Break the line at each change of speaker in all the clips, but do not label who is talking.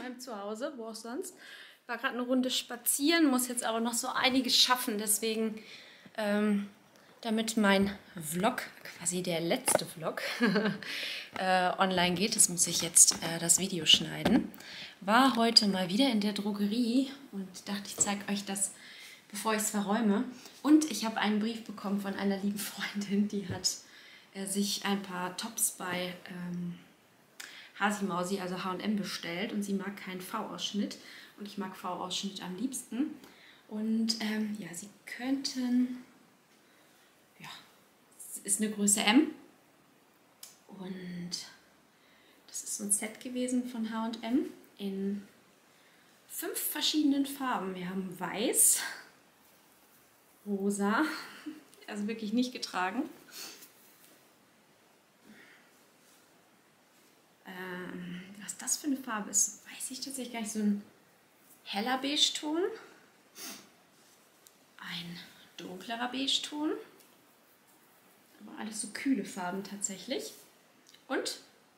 meinem Zuhause, wo auch sonst. War gerade eine Runde spazieren, muss jetzt aber noch so einiges schaffen. Deswegen, damit mein Vlog, quasi der letzte Vlog, online geht, das muss ich jetzt das Video schneiden. War heute mal wieder in der Drogerie und dachte, ich zeige euch das, bevor ich es verräume. Und ich habe einen Brief bekommen von einer lieben Freundin, die hat sich ein paar Tops bei Hasi Mausi, also H&M, bestellt und sie mag keinen V-Ausschnitt und ich mag V-Ausschnitt am liebsten. Und ja, sie könnten, ja, es ist eine Größe M und das ist so ein Set gewesen von H&M in 5 verschiedenen Farben. Wir haben weiß, rosa, also wirklich nicht getragen. Was das für eine Farbe ist, weiß ich tatsächlich gar nicht. So ein heller Beige-Ton, ein dunklerer Beige-Ton, aber alles so kühle Farben tatsächlich. Und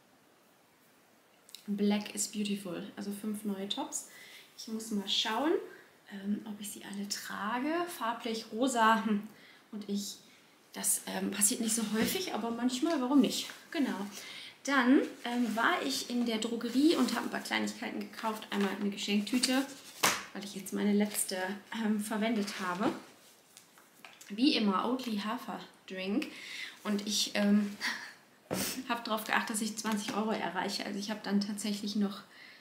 Black is Beautiful, also 5 neue Tops. Ich muss mal schauen, ob ich sie alle trage. Farblich rosa und ich, das passiert nicht so häufig, aber manchmal, warum nicht? Genau. Dann war ich in der Drogerie und habe ein paar Kleinigkeiten gekauft. Einmal eine Geschenktüte, weil ich jetzt meine letzte verwendet habe. Wie immer Oatly Haferdrink. Und ich habe darauf geachtet, dass ich 20 € erreiche. Also ich habe dann tatsächlich noch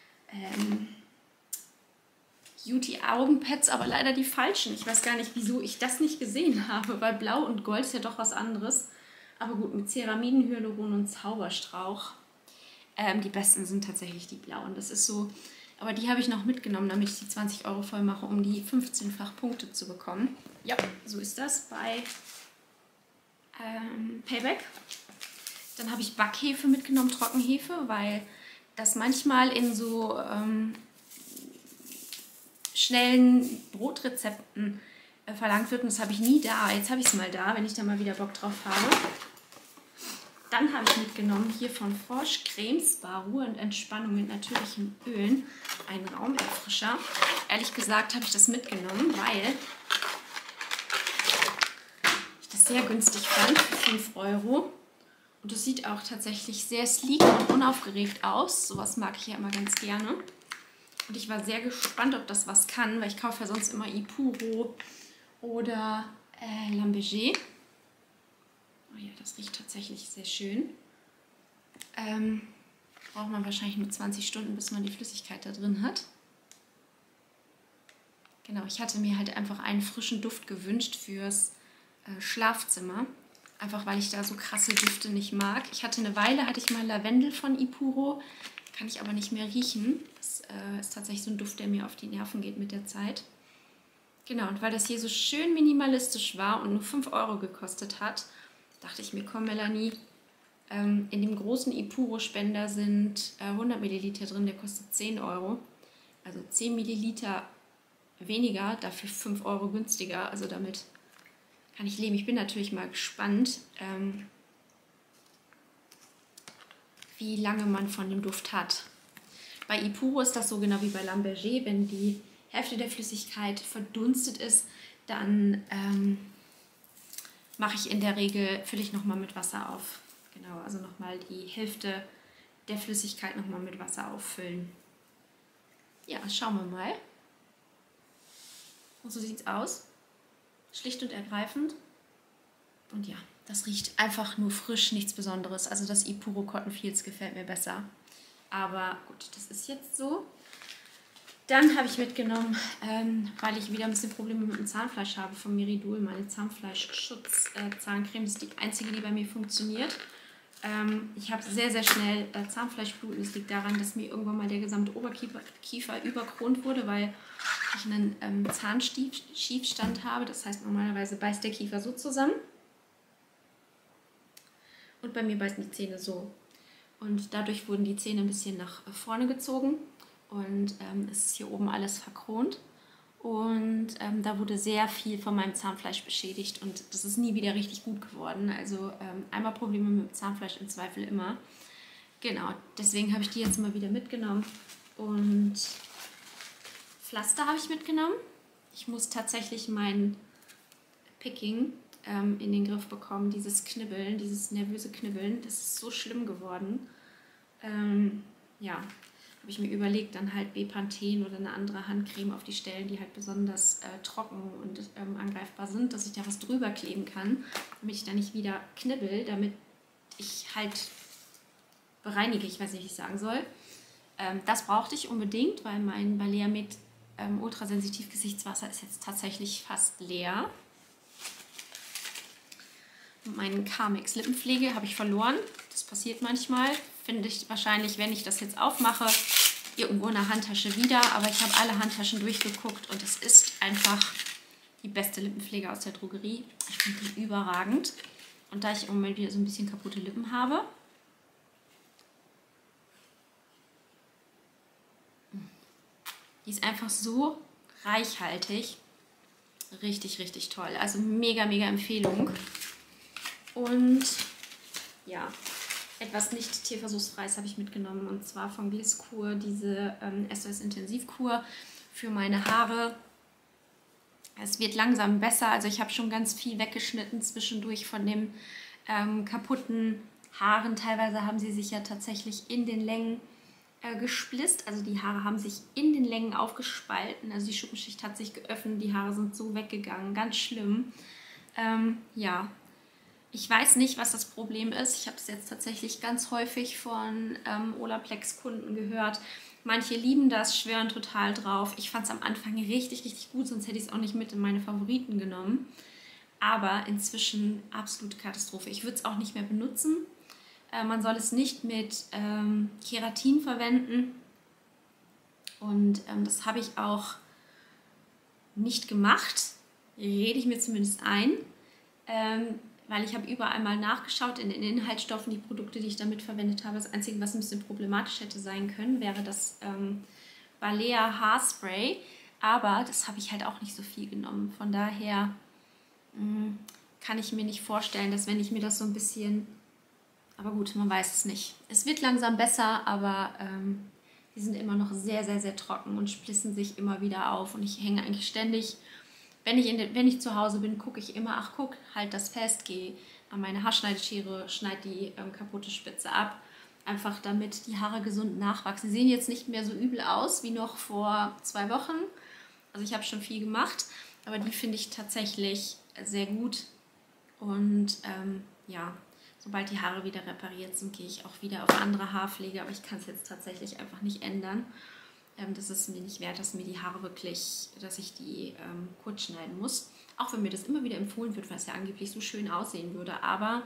Beauty-Augenpads, aber leider die falschen. Ich weiß gar nicht, wieso ich das nicht gesehen habe, weil Blau und Gold ist ja doch was anderes. Aber gut, mit Ceramiden, Hyaluron und Zauberstrauch. Die besten sind tatsächlich die blauen. Das ist so, aber die habe ich noch mitgenommen, damit ich die 20 € voll mache, um die 15-fach Punkte zu bekommen. Ja, so ist das bei Payback. Dann habe ich Backhefe mitgenommen, Trockenhefe, weil das manchmal in so schnellen Brotrezepten verlangt wird und das habe ich nie da. Jetzt habe ich es mal da, wenn ich da mal wieder Bock drauf habe. Dann habe ich mitgenommen hier von Forsch Creme Spa Ruhe und Entspannung mit natürlichen Ölen, einen Raumerfrischer. Ehrlich gesagt habe ich das mitgenommen, weil ich das sehr günstig fand, für 5 €. Und es sieht auch tatsächlich sehr sleek und unaufgeregt aus. Sowas mag ich ja immer ganz gerne. Und ich war sehr gespannt, ob das was kann, weil ich kaufe ja sonst immer Ipuro oder Lamberger. Oh ja, das riecht tatsächlich sehr schön. Braucht man wahrscheinlich nur 20 Stunden, bis man die Flüssigkeit da drin hat. Genau, ich hatte mir halt einfach einen frischen Duft gewünscht fürs Schlafzimmer. Einfach weil ich da so krasse Düfte nicht mag. Ich hatte eine Weile, hatte ich mal Lavendel von Ipuro, kann ich aber nicht mehr riechen. Das ist tatsächlich so ein Duft, der mir auf die Nerven geht mit der Zeit. Genau, und weil das hier so schön minimalistisch war und nur 5 € gekostet hat, dachte ich mir, komm Melanie, in dem großen Ipuro-Spender sind 100 Milliliter drin, der kostet 10 €. Also 10 Milliliter weniger, dafür 5 € günstiger. Also damit kann ich leben. Ich bin natürlich mal gespannt, wie lange man von dem Duft hat. Bei Ipuro ist das so genau wie bei Lamberger, wenn die Hälfte der Flüssigkeit verdunstet ist, dann mache ich in der Regel, fülle ich nochmal mit Wasser auf. Genau, also nochmal die Hälfte der Flüssigkeit nochmal mit Wasser auffüllen. Ja, schauen wir mal. Und so sieht es aus. Schlicht und ergreifend. Und ja, das riecht einfach nur frisch, nichts Besonderes. Also das Ipuro Cotton Fields gefällt mir besser. Aber gut, das ist jetzt so. Dann habe ich mitgenommen, weil ich wieder ein bisschen Probleme mit dem Zahnfleisch habe, von Meridol, meine Zahnfleischschutz-Zahncreme. Das ist die einzige, die bei mir funktioniert. Ich habe sehr, sehr schnell Zahnfleischbluten. Das liegt daran, dass mir irgendwann mal der gesamte Oberkiefer überkront wurde, weil ich einen Zahnschiefstand habe. Das heißt, normalerweise beißt der Kiefer so zusammen. Und bei mir beißen die Zähne so. Und dadurch wurden die Zähne ein bisschen nach vorne gezogen. Und es ist hier oben alles verkront. Und da wurde sehr viel von meinem Zahnfleisch beschädigt. Und das ist nie wieder richtig gut geworden. Also einmal Probleme mit dem Zahnfleisch, im Zweifel immer. Genau, deswegen habe ich die jetzt mal wieder mitgenommen. Und Pflaster habe ich mitgenommen. Ich muss tatsächlich mein Picking in den Griff bekommen, dieses Knibbeln, dieses nervöse Knibbeln. Das ist so schlimm geworden. Ja, habe ich mir überlegt, dann halt Bepanthen oder eine andere Handcreme auf die Stellen, die halt besonders trocken und angreifbar sind, dass ich da was drüber kleben kann, damit ich da nicht wieder knibbel, damit ich halt bereinige, ich weiß nicht, wie ich sagen soll. Das brauchte ich unbedingt, weil mein Balea mit ultrasensitiv Gesichtswasser ist jetzt tatsächlich fast leer. Meine Carmex Lippenpflege habe ich verloren. Das passiert manchmal. Finde ich wahrscheinlich, wenn ich das jetzt aufmache, irgendwo in der Handtasche wieder. Aber ich habe alle Handtaschen durchgeguckt und es ist einfach die beste Lippenpflege aus der Drogerie. Ich finde die überragend. Und da ich im Moment wieder so ein bisschen kaputte Lippen habe, die ist einfach so reichhaltig. Richtig, richtig toll. Also mega, mega Empfehlung. Und ja, etwas nicht tierversuchsfreies habe ich mitgenommen. Und zwar von Glisskur diese SOS Intensivkur für meine Haare. Es wird langsam besser. Also ich habe schon ganz viel weggeschnitten zwischendurch von den kaputten Haaren. Teilweise haben sie sich ja tatsächlich in den Längen gesplitzt. Also die Haare haben sich in den Längen aufgespalten. Also die Schuppenschicht hat sich geöffnet. Die Haare sind so weggegangen. Ganz schlimm. Ja. Ich weiß nicht, was das Problem ist. Ich habe es jetzt tatsächlich ganz häufig von Olaplex-Kunden gehört. Manche lieben das, schwören total drauf. Ich fand es am Anfang richtig, richtig gut, sonst hätte ich es auch nicht mit in meine Favoriten genommen. Aber inzwischen absolute Katastrophe. Ich würde es auch nicht mehr benutzen. Man soll es nicht mit Keratin verwenden. Und das habe ich auch nicht gemacht. Rede ich mir zumindest ein. Weil ich habe überall mal nachgeschaut in den Inhaltsstoffen, die Produkte, die ich damit verwendet habe. Das Einzige, was ein bisschen problematisch hätte sein können, wäre das Balea Haarspray. Aber das habe ich halt auch nicht so viel genommen. Von daher kann ich mir nicht vorstellen, dass wenn ich mir das so ein bisschen... Aber gut, man weiß es nicht. Es wird langsam besser, aber die sind immer noch sehr, sehr, sehr trocken und splissen sich immer wieder auf. Und ich hänge eigentlich ständig... Wenn ich zu Hause bin, gucke ich immer, ach guck, halt das fest, gehe an meine Haarschneideschere, schneide die kaputte Spitze ab. Einfach damit die Haare gesund nachwachsen. Sie sehen jetzt nicht mehr so übel aus wie noch vor 2 Wochen. Also ich habe schon viel gemacht, aber die finde ich tatsächlich sehr gut. Und ja, sobald die Haare wieder repariert sind, gehe ich auch wieder auf andere Haarpflege. Aber ich kann es jetzt tatsächlich einfach nicht ändern. Das ist mir nicht wert, dass mir die Haare wirklich, dass ich die kurz schneiden muss. Auch wenn mir das immer wieder empfohlen wird, weil es ja angeblich so schön aussehen würde. Aber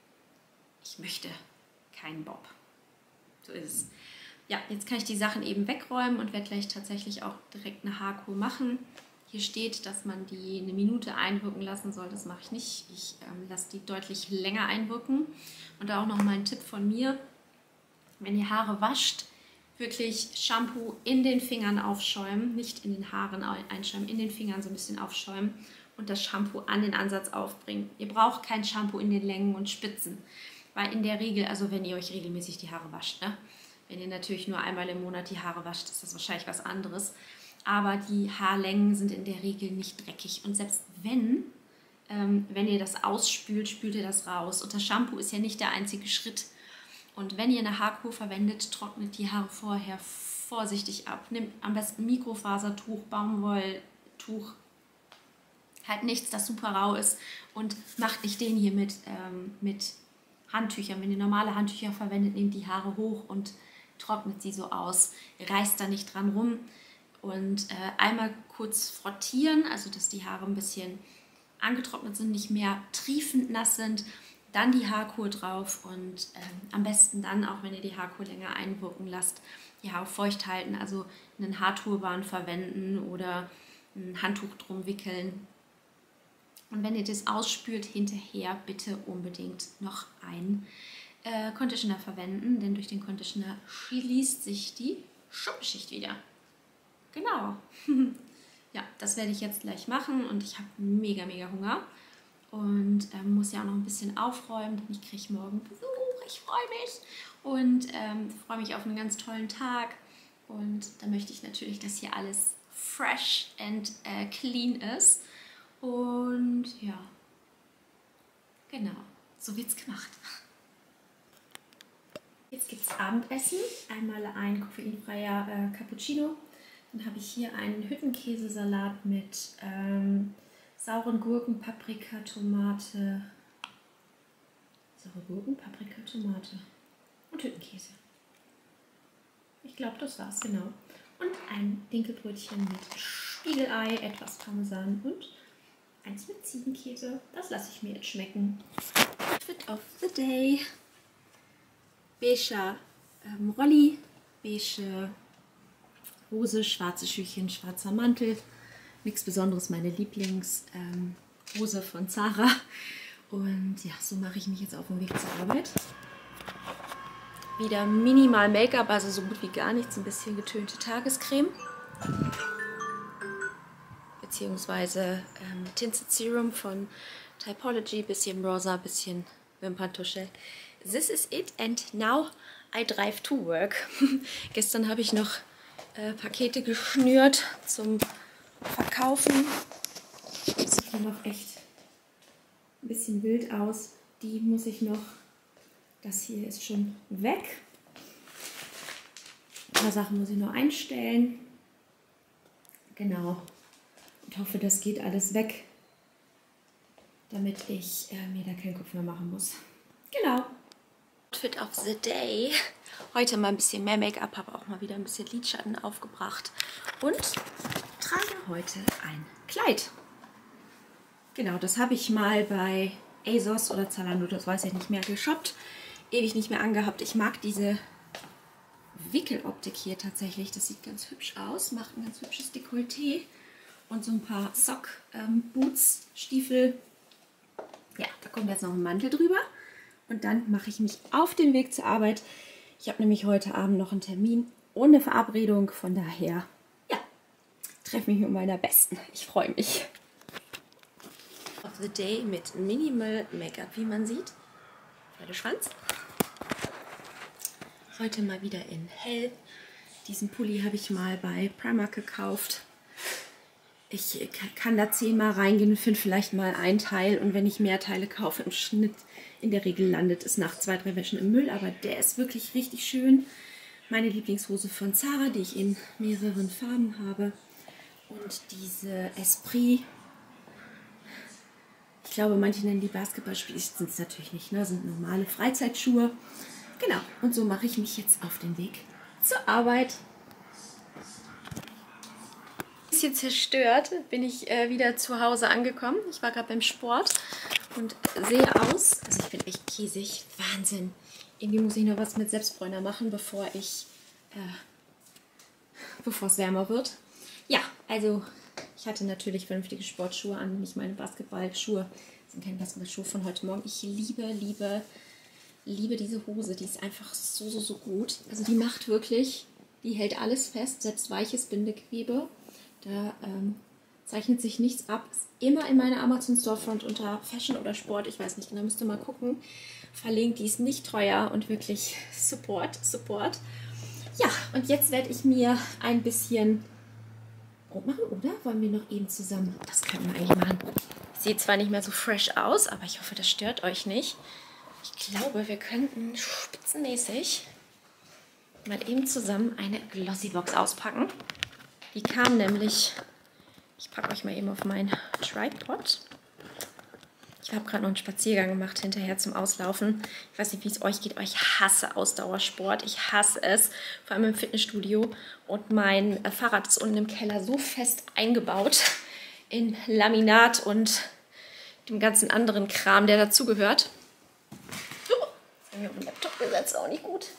ich möchte keinen Bob. So ist es. Ja, jetzt kann ich die Sachen eben wegräumen und werde gleich tatsächlich auch direkt eine Haarkur machen. Hier steht, dass man die 1 Minute einwirken lassen soll. Das mache ich nicht. Ich lasse die deutlich länger einwirken. Und da auch nochmal ein Tipp von mir. Wenn ihr Haare wascht, wirklich Shampoo in den Fingern aufschäumen, nicht in den Haaren einschäumen, in den Fingern so ein bisschen aufschäumen und das Shampoo an den Ansatz aufbringen. Ihr braucht kein Shampoo in den Längen und Spitzen, weil in der Regel, also wenn ihr euch regelmäßig die Haare wascht, ne? Wenn ihr natürlich nur einmal im Monat die Haare wascht, ist das wahrscheinlich was anderes, aber die Haarlängen sind in der Regel nicht dreckig und selbst wenn ihr das ausspült, spült ihr das raus und das Shampoo ist ja nicht der einzige Schritt. Und wenn ihr eine Haarkur verwendet, trocknet die Haare vorher vorsichtig ab. Nehmt am besten Mikrofasertuch, Baumwolltuch, halt nichts, das super rau ist. Und macht nicht den hier mit Handtüchern. Wenn ihr normale Handtücher verwendet, nehmt die Haare hoch und trocknet sie so aus. Reißt da nicht dran rum. Und einmal kurz frottieren, also dass die Haare ein bisschen angetrocknet sind, nicht mehr triefend nass sind. Dann die Haarkur drauf und am besten dann, auch wenn ihr die Haarkur länger einwirken lasst, die Haare feucht halten, also einen Haarturban verwenden oder ein Handtuch drum wickeln. Und wenn ihr das ausspült, hinterher bitte unbedingt noch einen Conditioner verwenden, denn durch den Conditioner schließt sich die Schuppenschicht wieder. Genau. Ja, das werde ich jetzt gleich machen und ich habe mega, mega Hunger. Und muss ja auch noch ein bisschen aufräumen, denn ich kriege morgen Besuch. Ich freue mich und freue mich auf einen ganz tollen Tag. Und da möchte ich natürlich, dass hier alles fresh and clean ist. Und ja, genau, so wird's gemacht. Jetzt gibt es Abendessen. Einmal ein koffeinfreier Cappuccino. Dann habe ich hier einen Hüttenkäsesalat mit sauren Gurken, Paprika, Tomate. Saure Gurken, Paprika, Tomate und Hüttenkäse. Ich glaube, das war's, genau. Und ein Dinkelbrötchen mit Spiegelei, etwas Parmesan und eins mit Ziegenkäse. Das lasse ich mir jetzt schmecken. Outfit of the day. Beiger Rolli, beige Hose, schwarze Schüchchen, schwarzer Mantel. Nichts Besonderes, meine Lieblingshose von Zara. Und ja, so mache ich mich jetzt auf den Weg zur Arbeit. Wieder minimal Make-up, also so gut wie gar nichts. Ein bisschen getönte Tagescreme. Beziehungsweise Tinted Serum von Typology. Bisschen Bronzer, bisschen Wimperntusche. This is it and now I drive to work. Gestern habe ich noch Pakete geschnürt zum Verkaufen. Das sieht noch echt ein bisschen wild aus. Die muss ich noch, das hier ist schon weg. Ein paar Sachen muss ich noch einstellen. Genau. Und hoffe, das geht alles weg, damit ich mir da keinen Kopf mehr machen muss. Genau. Outfit of the day. Heute mal ein bisschen mehr Make-up, habe auch mal wieder ein bisschen Lidschatten aufgebracht und trage heute ein Kleid. Genau, das habe ich mal bei ASOS oder Zalando, das weiß ich nicht mehr, geshoppt. Ewig nicht mehr angehabt. Ich mag diese Wickeloptik hier tatsächlich. Das sieht ganz hübsch aus, macht ein ganz hübsches Dekolleté und so ein paar Sock-Boots, Stiefel. Ja, da kommt jetzt noch ein Mantel drüber. Und dann mache ich mich auf den Weg zur Arbeit. Ich habe nämlich heute Abend noch einen Termin ohne Verabredung. Von daher, ja, treffe mich mit meiner Besten. Ich freue mich. Of the day mit Minimal Make-up, wie man sieht. Pferdeschwanz. Heute mal wieder in hell. Diesen Pulli habe ich mal bei Primark gekauft. Ich kann da 10-mal reingehen und finde vielleicht mal ein Teil. Und wenn ich mehr Teile kaufe im Schnitt, in der Regel landet es nach 2, 3 Wäschen im Müll. Aber der ist wirklich richtig schön. Meine Lieblingshose von Zara, die ich in mehreren Farben habe. Und diese Esprit. Ich glaube, manche nennen die Basketballspiele. Sind es natürlich nicht, ne? Sind normale Freizeitschuhe. Genau. Und so mache ich mich jetzt auf den Weg zur Arbeit. Bisschen zerstört bin ich wieder zu Hause angekommen. Ich war gerade beim Sport und sehe aus, also ich bin echt käsig, Wahnsinn. Irgendwie muss ich noch was mit Selbstbräuner machen, bevor es wärmer wird. Ja, also ich hatte natürlich vernünftige Sportschuhe an, nicht meine Basketballschuhe. Das sind keine Basketballschuhe von heute Morgen. Ich liebe diese Hose, die ist einfach so gut. Also die macht wirklich, die hält alles fest, selbst weiches Bindegewebe. Da zeichnet sich nichts ab. Ist immer in meiner Amazon Storefront unter Fashion oder Sport. Ich weiß nicht genau, müsst ihr mal gucken. Verlinkt, die ist nicht teuer und wirklich Support. Ja, und jetzt werde ich mir ein bisschen Brot machen, oder? Wollen wir noch eben zusammen? Das können wir eigentlich machen. Sieht zwar nicht mehr so fresh aus, aber ich hoffe, das stört euch nicht. Ich glaube, wir könnten spitzenmäßig mal eben zusammen eine Glossybox auspacken. Die kam nämlich, ich packe euch mal eben auf meinen Tripod. Ich habe gerade noch einen Spaziergang gemacht hinterher zum Auslaufen. Ich weiß nicht, wie es euch geht, aber ich hasse Ausdauersport. Ich hasse es, vor allem im Fitnessstudio. Und mein Fahrrad ist unten im Keller so fest eingebaut in Laminat und dem ganzen anderen Kram, der dazugehört. So, jetzt habe ich auf den Laptop gesetzt, auch nicht gut.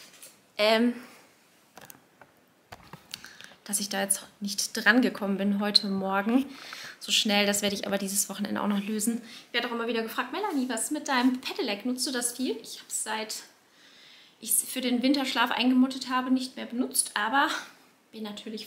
Dass ich da jetzt nicht dran gekommen bin heute Morgen. So schnell, das werde ich aber dieses Wochenende auch noch lösen. Ich werde auch immer wieder gefragt, Melanie, was ist mit deinem Pedelec? Nutzt du das viel? Ich habe es seit ich es für den Winterschlaf eingemuttet habe, nicht mehr benutzt, aber bin natürlich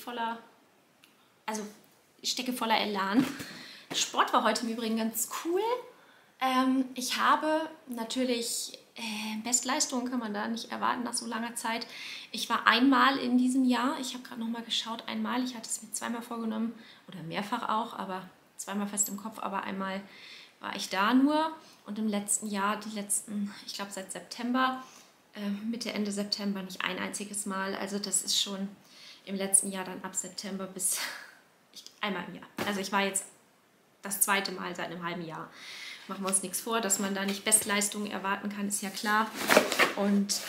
ich stecke voller Elan. Sport war heute im Übrigen ganz cool. Ich habe natürlich Bestleistungen kann man da nicht erwarten nach so langer Zeit. Ich war einmal in diesem Jahr, ich habe gerade noch mal geschaut, einmal, ich hatte es mir zweimal vorgenommen oder mehrfach auch, aber zweimal fest im Kopf, aber einmal war ich da nur und im letzten Jahr, ich glaube seit September, Mitte, Ende September nicht ein einziges Mal. Also das ist schon im letzten Jahr dann ab September bis einmal im Jahr. Also ich war jetzt das zweite Mal seit einem halben Jahr. Machen wir uns nichts vor, dass man da nicht Bestleistungen erwarten kann, ist ja klar. Und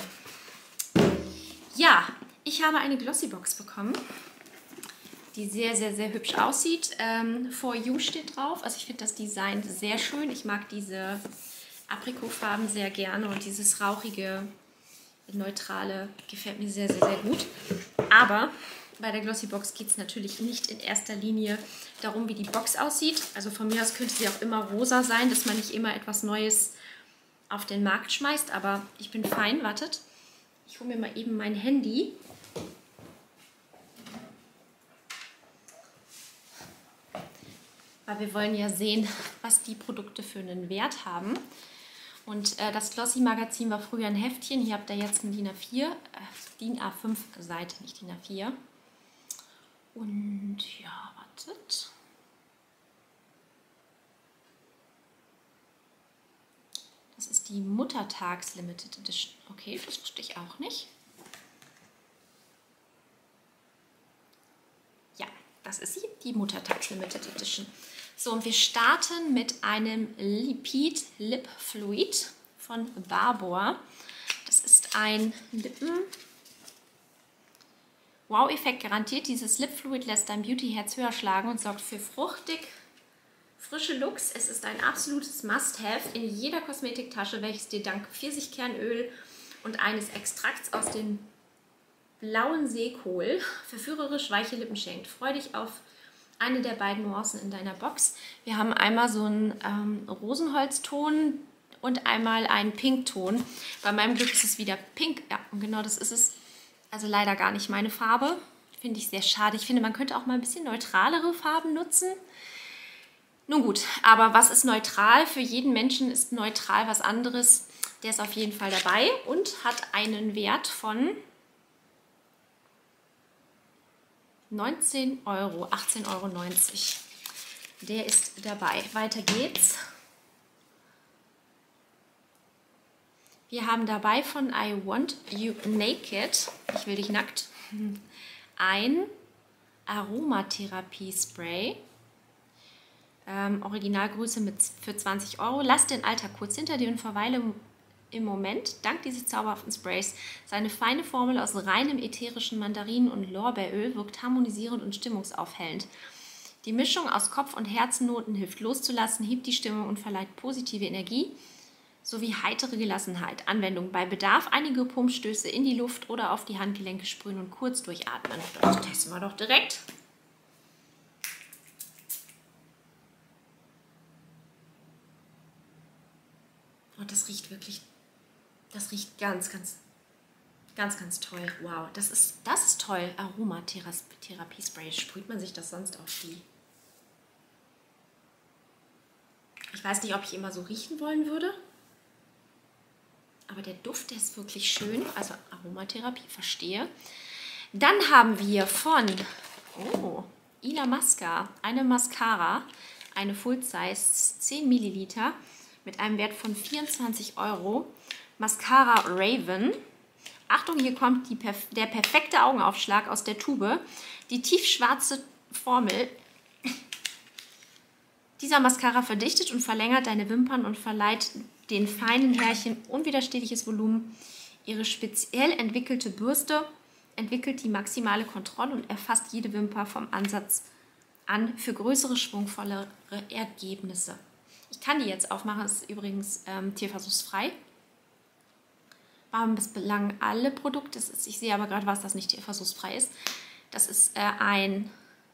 ja, ich habe eine Glossybox bekommen, die sehr, sehr, sehr hübsch aussieht. For You steht drauf. Also ich finde das Design sehr schön. Ich mag diese Aprikotfarben sehr gerne und dieses rauchige, neutrale gefällt mir sehr, sehr, sehr gut. Aber bei der Glossybox geht es natürlich nicht in erster Linie darum, wie die Box aussieht. Also von mir aus könnte sie auch immer rosa sein, dass man nicht immer etwas Neues auf den Markt schmeißt. Aber ich bin fein, wartet. Ich hole mir mal eben mein Handy. Weil wir wollen ja sehen, was die Produkte für einen Wert haben. Und das Glossy-Magazin war früher ein Heftchen. Hier habt ihr jetzt eine DIN A5 Seite, nicht DIN A4. Und ja, wartet. Das ist die Muttertags Limited Edition. Okay, das wusste ich auch nicht. Ja, das ist sie, die Muttertags Limited Edition. So, und wir starten mit einem Lipid Lip Fluid von Barbour. Das ist ein Wow-Effekt garantiert. Dieses Lip Fluid lässt dein Beauty-Herz höher schlagen und sorgt für fruchtig frische Looks. Es ist ein absolutes Must-Have in jeder Kosmetiktasche, welches dir dank Pfirsichkernöl und eines Extrakts aus dem blauen Seekohl verführerisch weiche Lippen schenkt. Freu dich auf eine der beiden Nuancen in deiner Box. Wir haben einmal so einen Rosenholzton und einmal einen Pinkton. Bei meinem Glück ist es wieder pink. Ja, und genau das ist es. Also leider gar nicht meine Farbe. Finde ich sehr schade. Ich finde, man könnte auch mal ein bisschen neutralere Farben nutzen. Nun gut, aber was ist neutral? Für jeden Menschen ist neutral was anderes. Der ist auf jeden Fall dabei und hat einen Wert von 19 Euro, 18,90 Euro. Der ist dabei. Weiter geht's. Wir haben dabei von I Want You Naked, ich will dich nackt, ein Aromatherapie-Spray. Originalgröße für 20 Euro. Lass den Alltag kurz hinter dir und verweile im Moment, dank dieses zauberhaften Sprays, seine feine Formel aus reinem ätherischen Mandarinen- und Lorbeeröl wirkt harmonisierend und stimmungsaufhellend. Die Mischung aus Kopf- und Herzennoten hilft loszulassen, hebt die Stimmung und verleiht positive Energie sowie heitere Gelassenheit. Anwendung bei Bedarf einige Pumpstöße in die Luft oder auf die Handgelenke sprühen und kurz durchatmen. Das testen wir doch direkt. Und das riecht wirklich, das riecht ganz, ganz, ganz, ganz toll. Wow, das ist toll. Aromatherapie-Spray. Sprüht man sich das sonst auf die? Ich weiß nicht, ob ich immer so riechen wollen würde. Aber der Duft, der ist wirklich schön. Also Aromatherapie, verstehe. Dann haben wir von Illamasqua eine Mascara, eine Full Size 10 Milliliter mit einem Wert von 24 Euro. Mascara Raven. Achtung, hier kommt der perfekte Augenaufschlag aus der Tube. Die tiefschwarze Formel dieser Mascara verdichtet und verlängert deine Wimpern und verleiht den feinen Härchen unwiderstehliches Volumen. Ihre speziell entwickelte Bürste entwickelt die maximale Kontrolle und erfasst jede Wimper vom Ansatz an für größere, schwungvollere Ergebnisse. Ich kann die jetzt aufmachen, das ist übrigens tierversuchsfrei. Waren bislang alle Produkte, ich sehe aber gerade, was das nicht tierversuchsfrei ist. Das ist ein...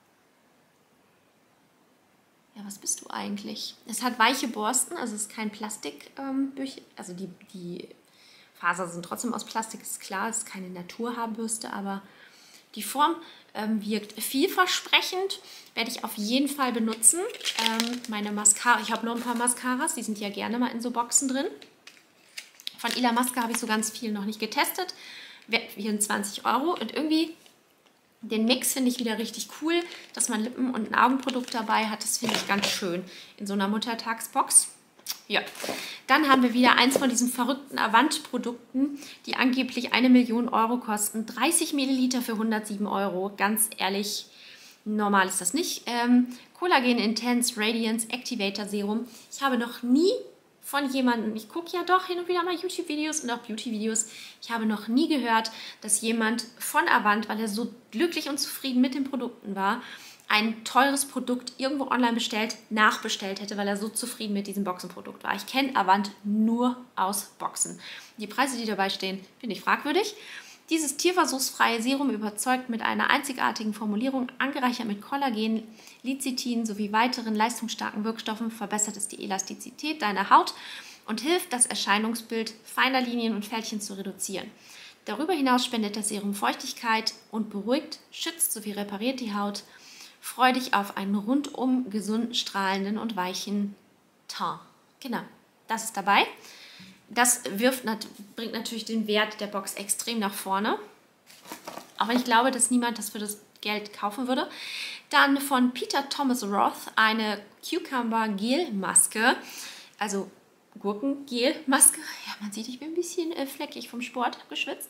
Ja, was bist du eigentlich? Es hat weiche Borsten, also es ist kein Plastik. Also die Fasern sind trotzdem aus Plastik, ist klar. Es ist keine Naturhaarbürste, aber die Form wirkt vielversprechend. Werde ich auf jeden Fall benutzen. Meine Mascara, ich habe noch ein paar Mascaras, die sind ja gerne mal in so Boxen drin. Von Illamasqua habe ich so ganz viel noch nicht getestet. Wert 24 € und irgendwie den Mix finde ich wieder richtig cool, dass man Lippen- und ein Augenprodukt dabei hat. Das finde ich ganz schön in so einer Muttertagsbox. Ja, dann haben wir wieder eins von diesen verrückten Avant-Produkten, die angeblich 1 Million € kosten. 30 Milliliter für 107 €. Ganz ehrlich, normal ist das nicht. Collagen Intense Radiance Activator Serum. Ich habe noch nie von jemandem, ich gucke ja doch hin und wieder mal YouTube-Videos und auch Beauty-Videos, ich habe noch nie gehört, dass jemand von Avant, weil er so glücklich und zufrieden mit den Produkten war, ein teures Produkt irgendwo online bestellt, nachbestellt hätte, weil er so zufrieden mit diesem Boxenprodukt war. Ich kenne Avant nur aus Boxen. Die Preise, die dabei stehen, finde ich fragwürdig. Dieses tierversuchsfreie Serum überzeugt mit einer einzigartigen Formulierung, angereichert mit Kollagen, Lecithin sowie weiteren leistungsstarken Wirkstoffen, verbessert es die Elastizität deiner Haut und hilft, das Erscheinungsbild feiner Linien und Fältchen zu reduzieren. Darüber hinaus spendet das Serum Feuchtigkeit und beruhigt, schützt sowie repariert die Haut. Freu dich auf einen rundum gesunden, strahlenden und weichen Teint. Genau, das ist dabei. Das bringt natürlich den Wert der Box extrem nach vorne. Auch wenn ich glaube, dass niemand das für das Geld kaufen würde. Dann von Peter Thomas Roth eine Cucumber Gel Maske. Also Gurkengel-Maske. Ja, man sieht, ich bin ein bisschen fleckig vom Sport geschwitzt.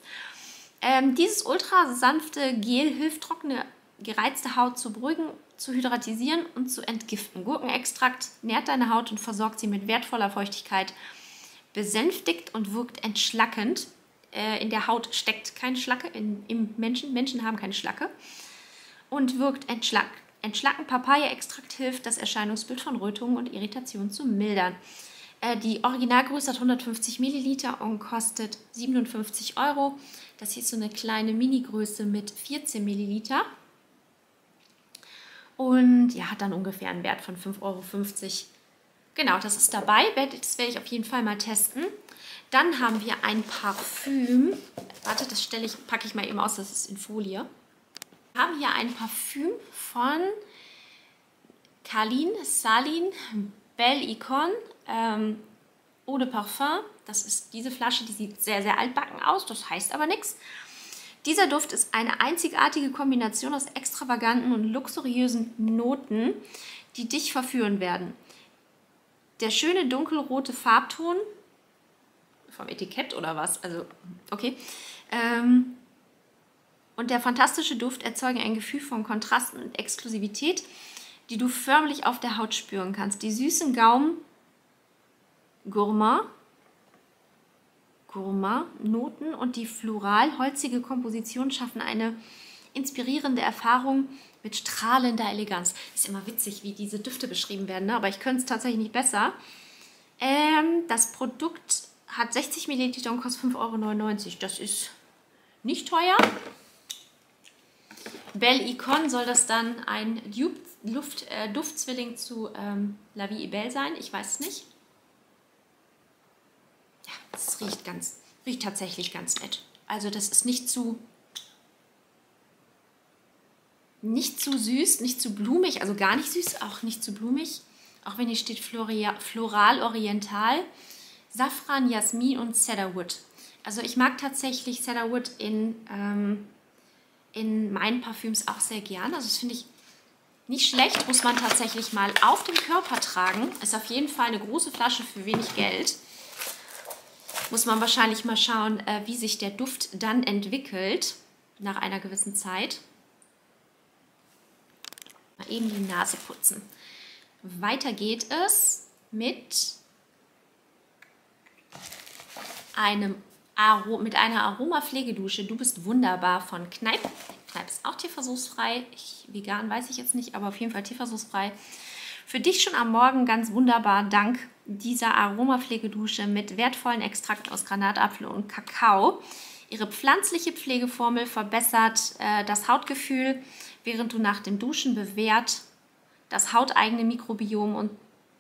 Dieses ultra sanfte Gel hilft, trockene, gereizte Haut zu beruhigen, zu hydratisieren und zu entgiften. Gurkenextrakt nährt deine Haut und versorgt sie mit wertvoller Feuchtigkeit, besänftigt und wirkt entschlackend. In der Haut steckt keine Schlacke, im Menschen. Menschen haben keine Schlacke. Und wirkt entschlackend. Papaya-Extrakt hilft, das Erscheinungsbild von Rötungen und Irritationen zu mildern. Die Originalgröße hat 150 Milliliter und kostet 57 €. Das hier ist so eine kleine Mini-Größe mit 14 Milliliter. Und ja, hat dann ungefähr einen Wert von 5,50 €. Genau, das ist dabei. Das werde ich auf jeden Fall mal testen. Dann haben wir ein Parfüm. Warte, das packe ich mal eben aus, das ist in Folie. Wir haben hier ein Parfüm von Carline Salin Belle Icon Eau de Parfum. Das ist diese Flasche, die sieht sehr, sehr altbacken aus, das heißt aber nichts. Dieser Duft ist eine einzigartige Kombination aus extravaganten und luxuriösen Noten, die dich verführen werden. Der schöne dunkelrote Farbton, vom Etikett oder was, also okay, und der fantastische Duft erzeugen ein Gefühl von Kontrasten und Exklusivität, die du förmlich auf der Haut spüren kannst. Die süßen Gaumen Gourmand-Noten und die floral-holzige Komposition schaffen eine inspirierende Erfahrung mit strahlender Eleganz. Ist immer witzig, wie diese Düfte beschrieben werden, ne? Aber ich könnte es tatsächlich nicht besser. Das Produkt hat 60 Milliliter und kostet 5,99 €. Das ist nicht teuer. Belle Icon soll das dann ein Duftzwilling zu La Vie est Belle sein? Ich weiß es nicht. Ja, es riecht tatsächlich ganz nett. Also das ist nicht zu süß, nicht zu blumig, also gar nicht süß, auch nicht zu blumig. Auch wenn hier steht Floral Oriental, Safran, Jasmin und Cedarwood. Also ich mag tatsächlich Cedarwood in meinen Parfüms auch sehr gern. Also das finde ich nicht schlecht, muss man tatsächlich mal auf dem Körper tragen. Ist auf jeden Fall eine große Flasche für wenig Geld. Muss man wahrscheinlich mal schauen, wie sich der Duft dann entwickelt nach einer gewissen Zeit. Mal eben die Nase putzen. Weiter geht es mit einer Aromapflegedusche. Du bist wunderbar von Kneipp. Kneipp ist auch tierversuchsfrei. Vegan weiß ich jetzt nicht, aber auf jeden Fall tierversuchsfrei. Für dich schon am Morgen ganz wunderbar dank dieser Aromapflegedusche mit wertvollen Extrakten aus Granatapfel und Kakao. Ihre pflanzliche Pflegeformel verbessert das Hautgefühl, während du nach dem Duschen bewährt das hauteigene Mikrobiom und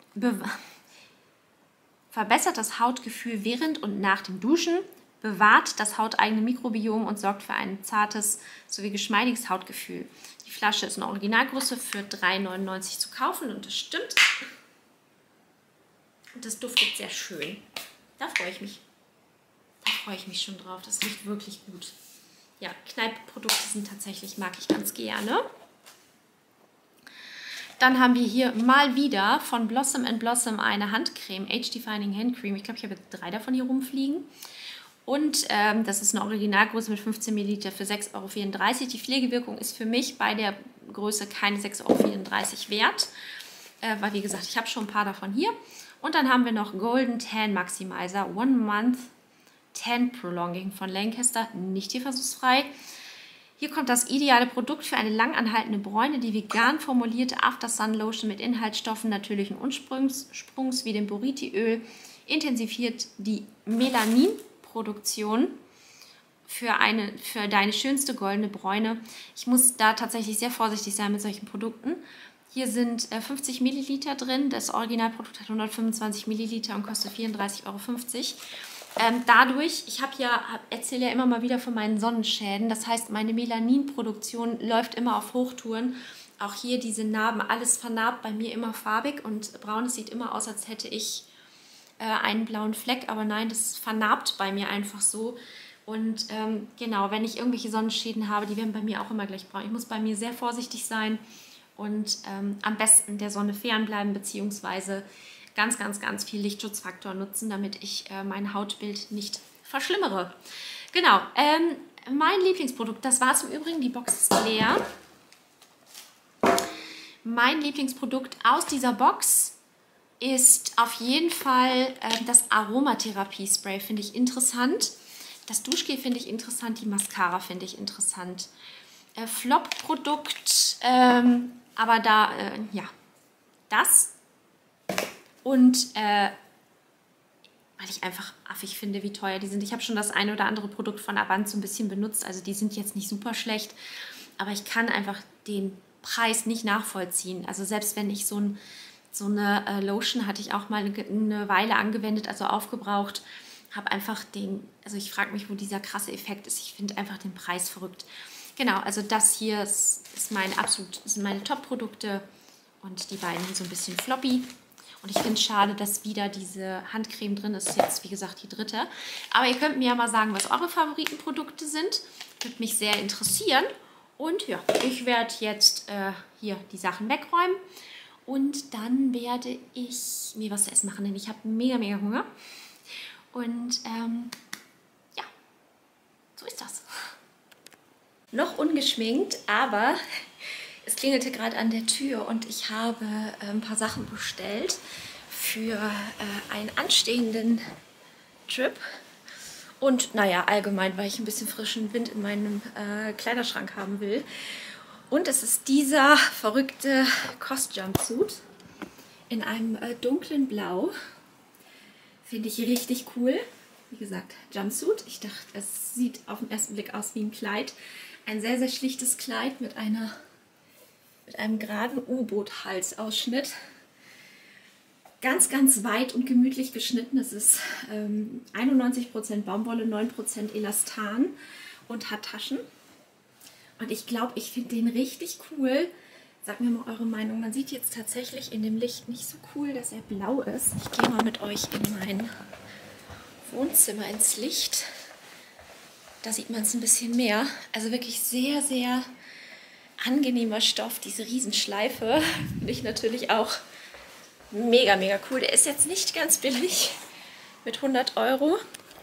verbessert das Hautgefühl während und nach dem Duschen, bewahrt das hauteigene Mikrobiom und sorgt für ein zartes sowie geschmeidiges Hautgefühl. Die Flasche ist eine Originalgröße für 3,99 € zu kaufen und das stimmt. Und das duftet sehr schön. Da freue ich mich. freue ich mich schon drauf. Das riecht wirklich gut. Ja, Kneipprodukte sind tatsächlich, mag ich ganz gerne. Dann haben wir hier mal wieder von Blossom & Blossom eine Handcreme, Age Defining Handcreme. Ich glaube, ich habe jetzt 3 davon hier rumfliegen. Und das ist eine Originalgröße mit 15 ml für 6,34 Euro. Die Pflegewirkung ist für mich bei der Größe keine 6,34 Euro wert. Weil, wie gesagt, ich habe schon ein paar davon hier. Und dann haben wir noch Golden Tan Maximizer One Month Tan Prolonging von Lancaster, nicht tierversuchsfrei. Hier kommt das ideale Produkt für eine langanhaltende Bräune, die vegan formulierte After Sun Lotion mit Inhaltsstoffen natürlichen Ursprungs wie dem Boriti-Öl intensiviert die Melaninproduktion für deine schönste goldene Bräune. Ich muss da tatsächlich sehr vorsichtig sein mit solchen Produkten. Hier sind 50 Milliliter drin. Das Originalprodukt hat 125 Milliliter und kostet 34,50 Euro. Dadurch, ich erzähle ja immer mal wieder von meinen Sonnenschäden. Das heißt, meine Melaninproduktion läuft immer auf Hochtouren. Auch hier diese Narben, alles vernarbt, bei mir immer farbig und braun. Es sieht immer aus, als hätte ich einen blauen Fleck. Aber nein, das vernarbt bei mir einfach so. Und genau, wenn ich irgendwelche Sonnenschäden habe, die werden bei mir auch immer gleich braun. Ich muss bei mir sehr vorsichtig sein und am besten der Sonne fernbleiben, beziehungsweise ganz, ganz, ganz viel Lichtschutzfaktor nutzen, damit ich mein Hautbild nicht verschlimmere. Genau, mein Lieblingsprodukt, das war es im Übrigen, die Box ist leer. Mein Lieblingsprodukt aus dieser Box ist auf jeden Fall das Aromatherapie-Spray, finde ich interessant. Das Duschgel finde ich interessant, die Mascara finde ich interessant. Flop-Produkt, aber da, ja, das. Und weil ich einfach affig finde, wie teuer die sind. Ich habe schon das eine oder andere Produkt von Avant so ein bisschen benutzt. Also die sind jetzt nicht super schlecht. Aber ich kann einfach den Preis nicht nachvollziehen. Also selbst wenn ich so eine Lotion hatte ich auch mal eine Weile angewendet, also aufgebraucht. Habe einfach also ich frage mich, wo dieser krasse Effekt ist. Ich finde einfach den Preis verrückt. Genau, also das hier sind meine Top-Produkte. Und die beiden sind so ein bisschen floppy. Und ich finde es schade, dass wieder diese Handcreme drin ist. Jetzt, wie gesagt, die dritte. Aber ihr könnt mir ja mal sagen, was eure Favoritenprodukte sind. Würde mich sehr interessieren. Und ja, ich werde jetzt hier die Sachen wegräumen. Und dann werde ich mir was zu essen machen, denn ich habe mega, mega Hunger. Und ja, so ist das. Noch ungeschminkt, aber es klingelte gerade an der Tür und ich habe ein paar Sachen bestellt für einen anstehenden Trip. Und naja, allgemein, weil ich ein bisschen frischen Wind in meinem Kleiderschrank haben will. Und es ist dieser verrückte COS-Jumpsuit in einem dunklen Blau. Finde ich richtig cool. Wie gesagt, Jumpsuit. Ich dachte, es sieht auf den ersten Blick aus wie ein Kleid. Ein sehr, sehr schlichtes Kleid mit einem geraden U-Boot-Halsausschnitt. Ganz, ganz weit und gemütlich geschnitten. Es ist 91% Baumwolle, 9% Elastan und hat Taschen. Und ich glaube, ich finde den richtig cool. Sagt mir mal eure Meinung. Man sieht jetzt tatsächlich in dem Licht nicht so cool, dass er blau ist. Ich gehe mal mit euch in mein Wohnzimmer ins Licht. Da sieht man es ein bisschen mehr. Also wirklich sehr, sehr angenehmer Stoff. Diese Riesenschleife finde ich natürlich auch mega, mega cool. Der ist jetzt nicht ganz billig mit 100 Euro.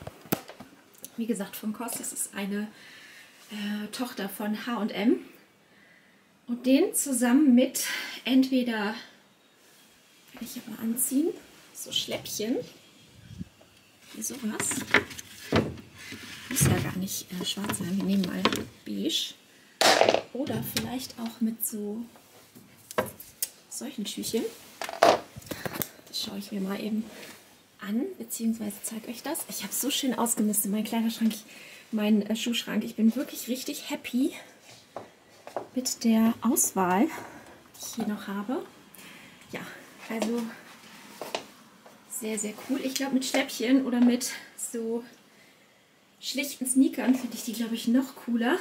Wie gesagt, von COS. Das ist eine Tochter von H&M. Und den zusammen mit entweder, kann ich aber anziehen, so Schläppchen, wie sowas. Muss ja gar nicht schwarz sein, wir nehmen mal beige. Oder vielleicht auch mit so solchen Schüchen. Das schaue ich mir mal eben an, beziehungsweise zeige euch das. Ich habe so schön ausgemistet, mein Kleiderschrank, mein Schuhschrank. Ich bin wirklich richtig happy mit der Auswahl, die ich hier noch habe. Ja, also sehr, sehr cool. Ich glaube, mit Schläppchen oder mit so schlichten Sneakern finde ich die, glaube ich, noch cooler.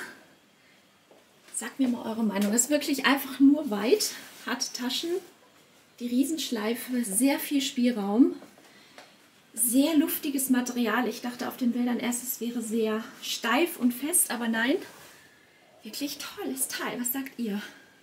Sagt mir mal eure Meinung. Ist wirklich einfach nur weit, hat Taschen, die Riesenschleife, sehr viel Spielraum, sehr luftiges Material. Ich dachte auf den Bildern erst, es wäre sehr steif und fest, aber nein. Wirklich tolles Teil. Was sagt ihr?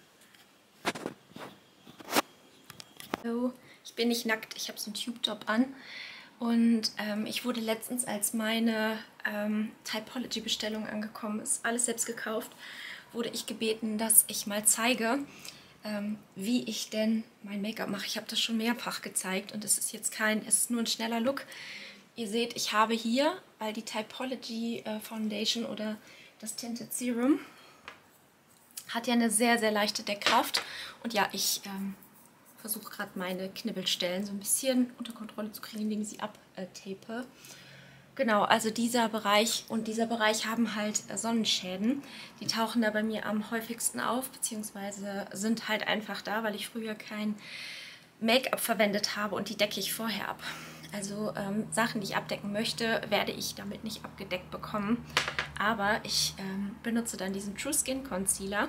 So, ich bin nicht nackt, ich habe so einen Tube-Top an. Und ich wurde letztens, als meine Typology-Bestellung angekommen ist, alles selbst gekauft, wurde ich gebeten, dass ich mal zeige, wie ich denn mein Make-up mache. Ich habe das schon mehrfach gezeigt und es ist jetzt es ist nur ein schneller Look. Ihr seht, ich habe hier, weil die Typology Foundation oder das Tinted Serum hat ja eine sehr, sehr leichte Deckkraft. Und ja, ich versuche gerade meine Knibbelstellen so ein bisschen unter Kontrolle zu kriegen, indem ich sie abtape. Genau, also dieser Bereich und dieser Bereich haben halt Sonnenschäden. Die tauchen da bei mir am häufigsten auf, beziehungsweise sind halt einfach da, weil ich früher kein Make-up verwendet habe und die decke ich vorher ab. Also Sachen, die ich abdecken möchte, werde ich damit nicht abgedeckt bekommen. Aber ich benutze dann diesen True Skin Concealer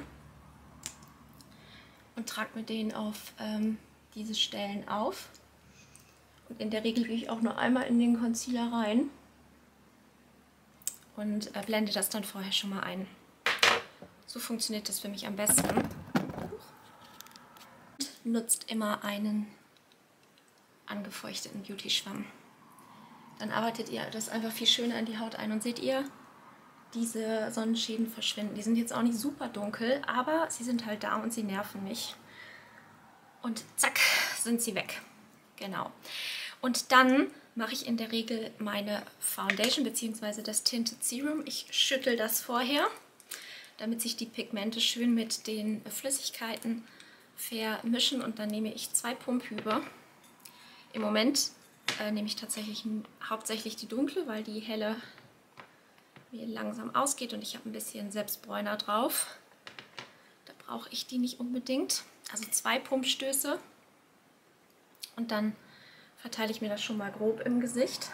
und trage mir den auf diese Stellen auf. Und in der Regel gehe ich auch nur einmal in den Concealer rein und blende das dann vorher schon mal ein. So funktioniert das für mich am besten. Und nutzt immer einen angefeuchteten Beauty-Schwamm. Dann arbeitet ihr das einfach viel schöner in die Haut ein und seht ihr, diese Sonnenschäden verschwinden. Die sind jetzt auch nicht super dunkel, aber sie sind halt da und sie nerven mich. Und zack, sind sie weg. Genau. Und dann mache ich in der Regel meine Foundation bzw. das Tinted Serum. Ich schüttel das vorher, damit sich die Pigmente schön mit den Flüssigkeiten vermischen. Und dann nehme ich 2 Pumphübe. Im Moment nehme ich tatsächlich hauptsächlich die dunkle, weil die helle mir langsam ausgeht und ich habe ein bisschen Selbstbräuner drauf. Da brauche ich die nicht unbedingt. Also 2 Pumpstöße und dann verteile ich mir das schon mal grob im Gesicht,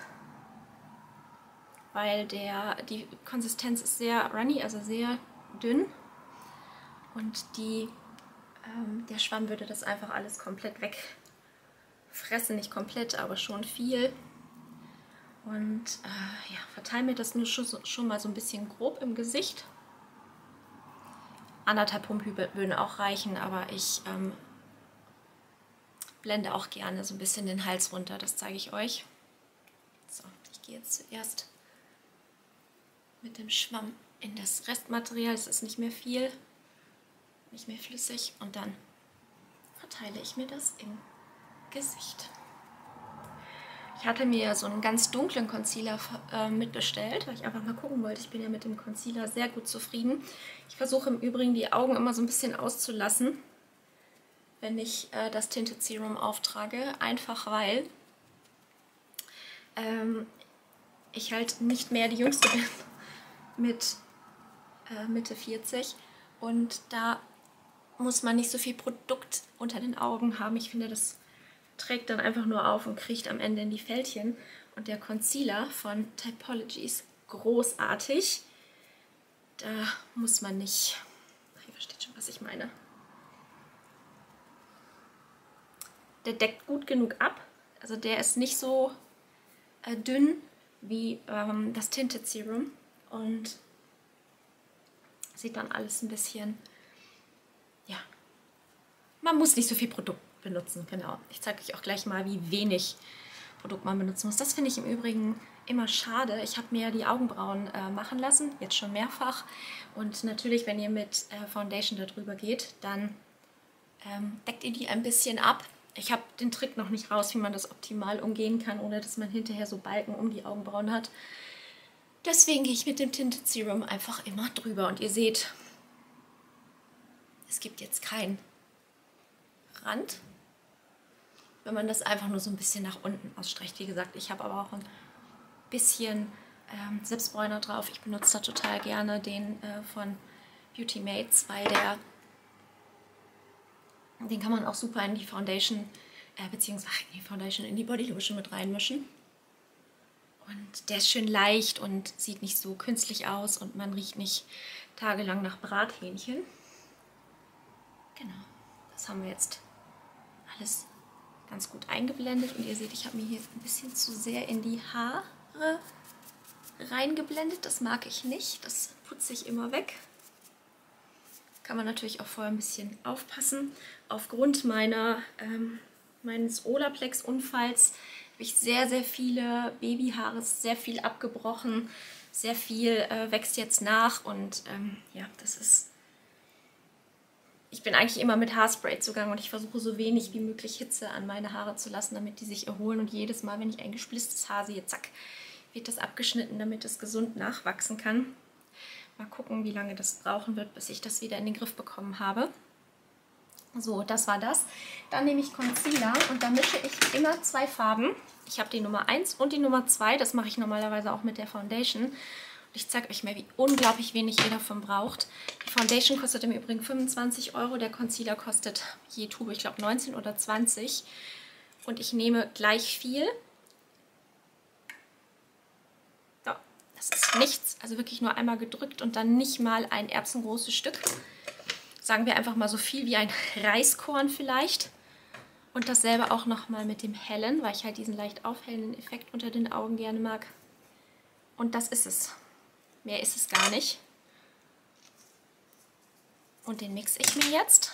weil die Konsistenz ist sehr runny, also sehr dünn und der Schwamm würde das einfach alles komplett wegfressen, nicht komplett, aber schon viel. Und ja, verteile mir das nur schon mal so ein bisschen grob im Gesicht. 1,5 Pumphübe würden auch reichen, aber ich blende auch gerne so ein bisschen den Hals runter, das zeige ich euch. So, ich gehe jetzt zuerst mit dem Schwamm in das Restmaterial, es ist nicht mehr viel, nicht mehr flüssig und dann verteile ich mir das im Gesicht. Ich hatte mir so einen ganz dunklen Concealer mitbestellt, weil ich einfach mal gucken wollte. Ich bin ja mit dem Concealer sehr gut zufrieden. Ich versuche im Übrigen die Augen immer so ein bisschen auszulassen, wenn ich das Tinted Serum auftrage. Einfach weil ich halt nicht mehr die Jüngste bin mit Mitte 40 und da muss man nicht so viel Produkt unter den Augen haben. Ich finde, das trägt dann einfach nur auf und kriecht am Ende in die Fältchen. Und der Concealer von Typology ist großartig. Da muss man nicht... Ihr versteht schon, was ich meine. Der deckt gut genug ab. Also der ist nicht so dünn wie das Tinted Serum. Und sieht dann alles ein bisschen... Ja, man muss nicht so viel Produkt benutzen, genau. Ich zeige euch auch gleich mal, wie wenig Produkt man benutzen muss. Das finde ich im Übrigen immer schade. Ich habe mir die Augenbrauen machen lassen, jetzt schon mehrfach. Und natürlich, wenn ihr mit Foundation darüber geht, dann deckt ihr die ein bisschen ab. Ich habe den Trick noch nicht raus, wie man das optimal umgehen kann, ohne dass man hinterher so Balken um die Augenbrauen hat. Deswegen gehe ich mit dem Tinted Serum einfach immer drüber. Und ihr seht, es gibt jetzt keinen Rand, wenn man das einfach nur so ein bisschen nach unten ausstreicht. Wie gesagt, ich habe aber auch ein bisschen Selbstbräuner drauf. Ich benutze da total gerne den von Beauty Mates, weil den kann man auch super in die Foundation, beziehungsweise in die Body Lotion mit reinmischen. Und der ist schön leicht und sieht nicht so künstlich aus und man riecht nicht tagelang nach Brathähnchen. Genau, das haben wir jetzt alles ganz gut eingeblendet. Und ihr seht, ich habe mir hier ein bisschen zu sehr in die Haare reingeblendet. Das mag ich nicht. Das putze ich immer weg. Kann man natürlich auch vorher ein bisschen aufpassen. Aufgrund meines Olaplex-Unfalls habe ich sehr, sehr viele Babyhaare, sehr viel abgebrochen. Sehr viel wächst jetzt nach und ja, das ist... Ich bin eigentlich immer mit Haarspray zugange und ich versuche so wenig wie möglich Hitze an meine Haare zu lassen, damit die sich erholen. Und jedes Mal, wenn ich ein gesplisstes Haar sehe, zack, wird das abgeschnitten, damit es gesund nachwachsen kann. Mal gucken, wie lange das brauchen wird, bis ich das wieder in den Griff bekommen habe. So, das war das. Dann nehme ich Concealer und da mische ich immer 2 Farben. Ich habe die Nummer 1 und die Nummer 2. Das mache ich normalerweise auch mit der Foundation. Ich zeige euch mal, wie unglaublich wenig ihr davon braucht. Die Foundation kostet im Übrigen 25 €. Der Concealer kostet je Tube, ich glaube 19 oder 20. Und ich nehme gleich viel. So, das ist nichts. Also wirklich nur einmal gedrückt und dann nicht mal ein erbsengroßes Stück. Sagen wir einfach mal so viel wie ein Reiskorn vielleicht. Und dasselbe auch nochmal mit dem hellen, weil ich halt diesen leicht aufhellenden Effekt unter den Augen gerne mag. Und das ist es. Mehr ist es gar nicht. Und den mixe ich mir jetzt,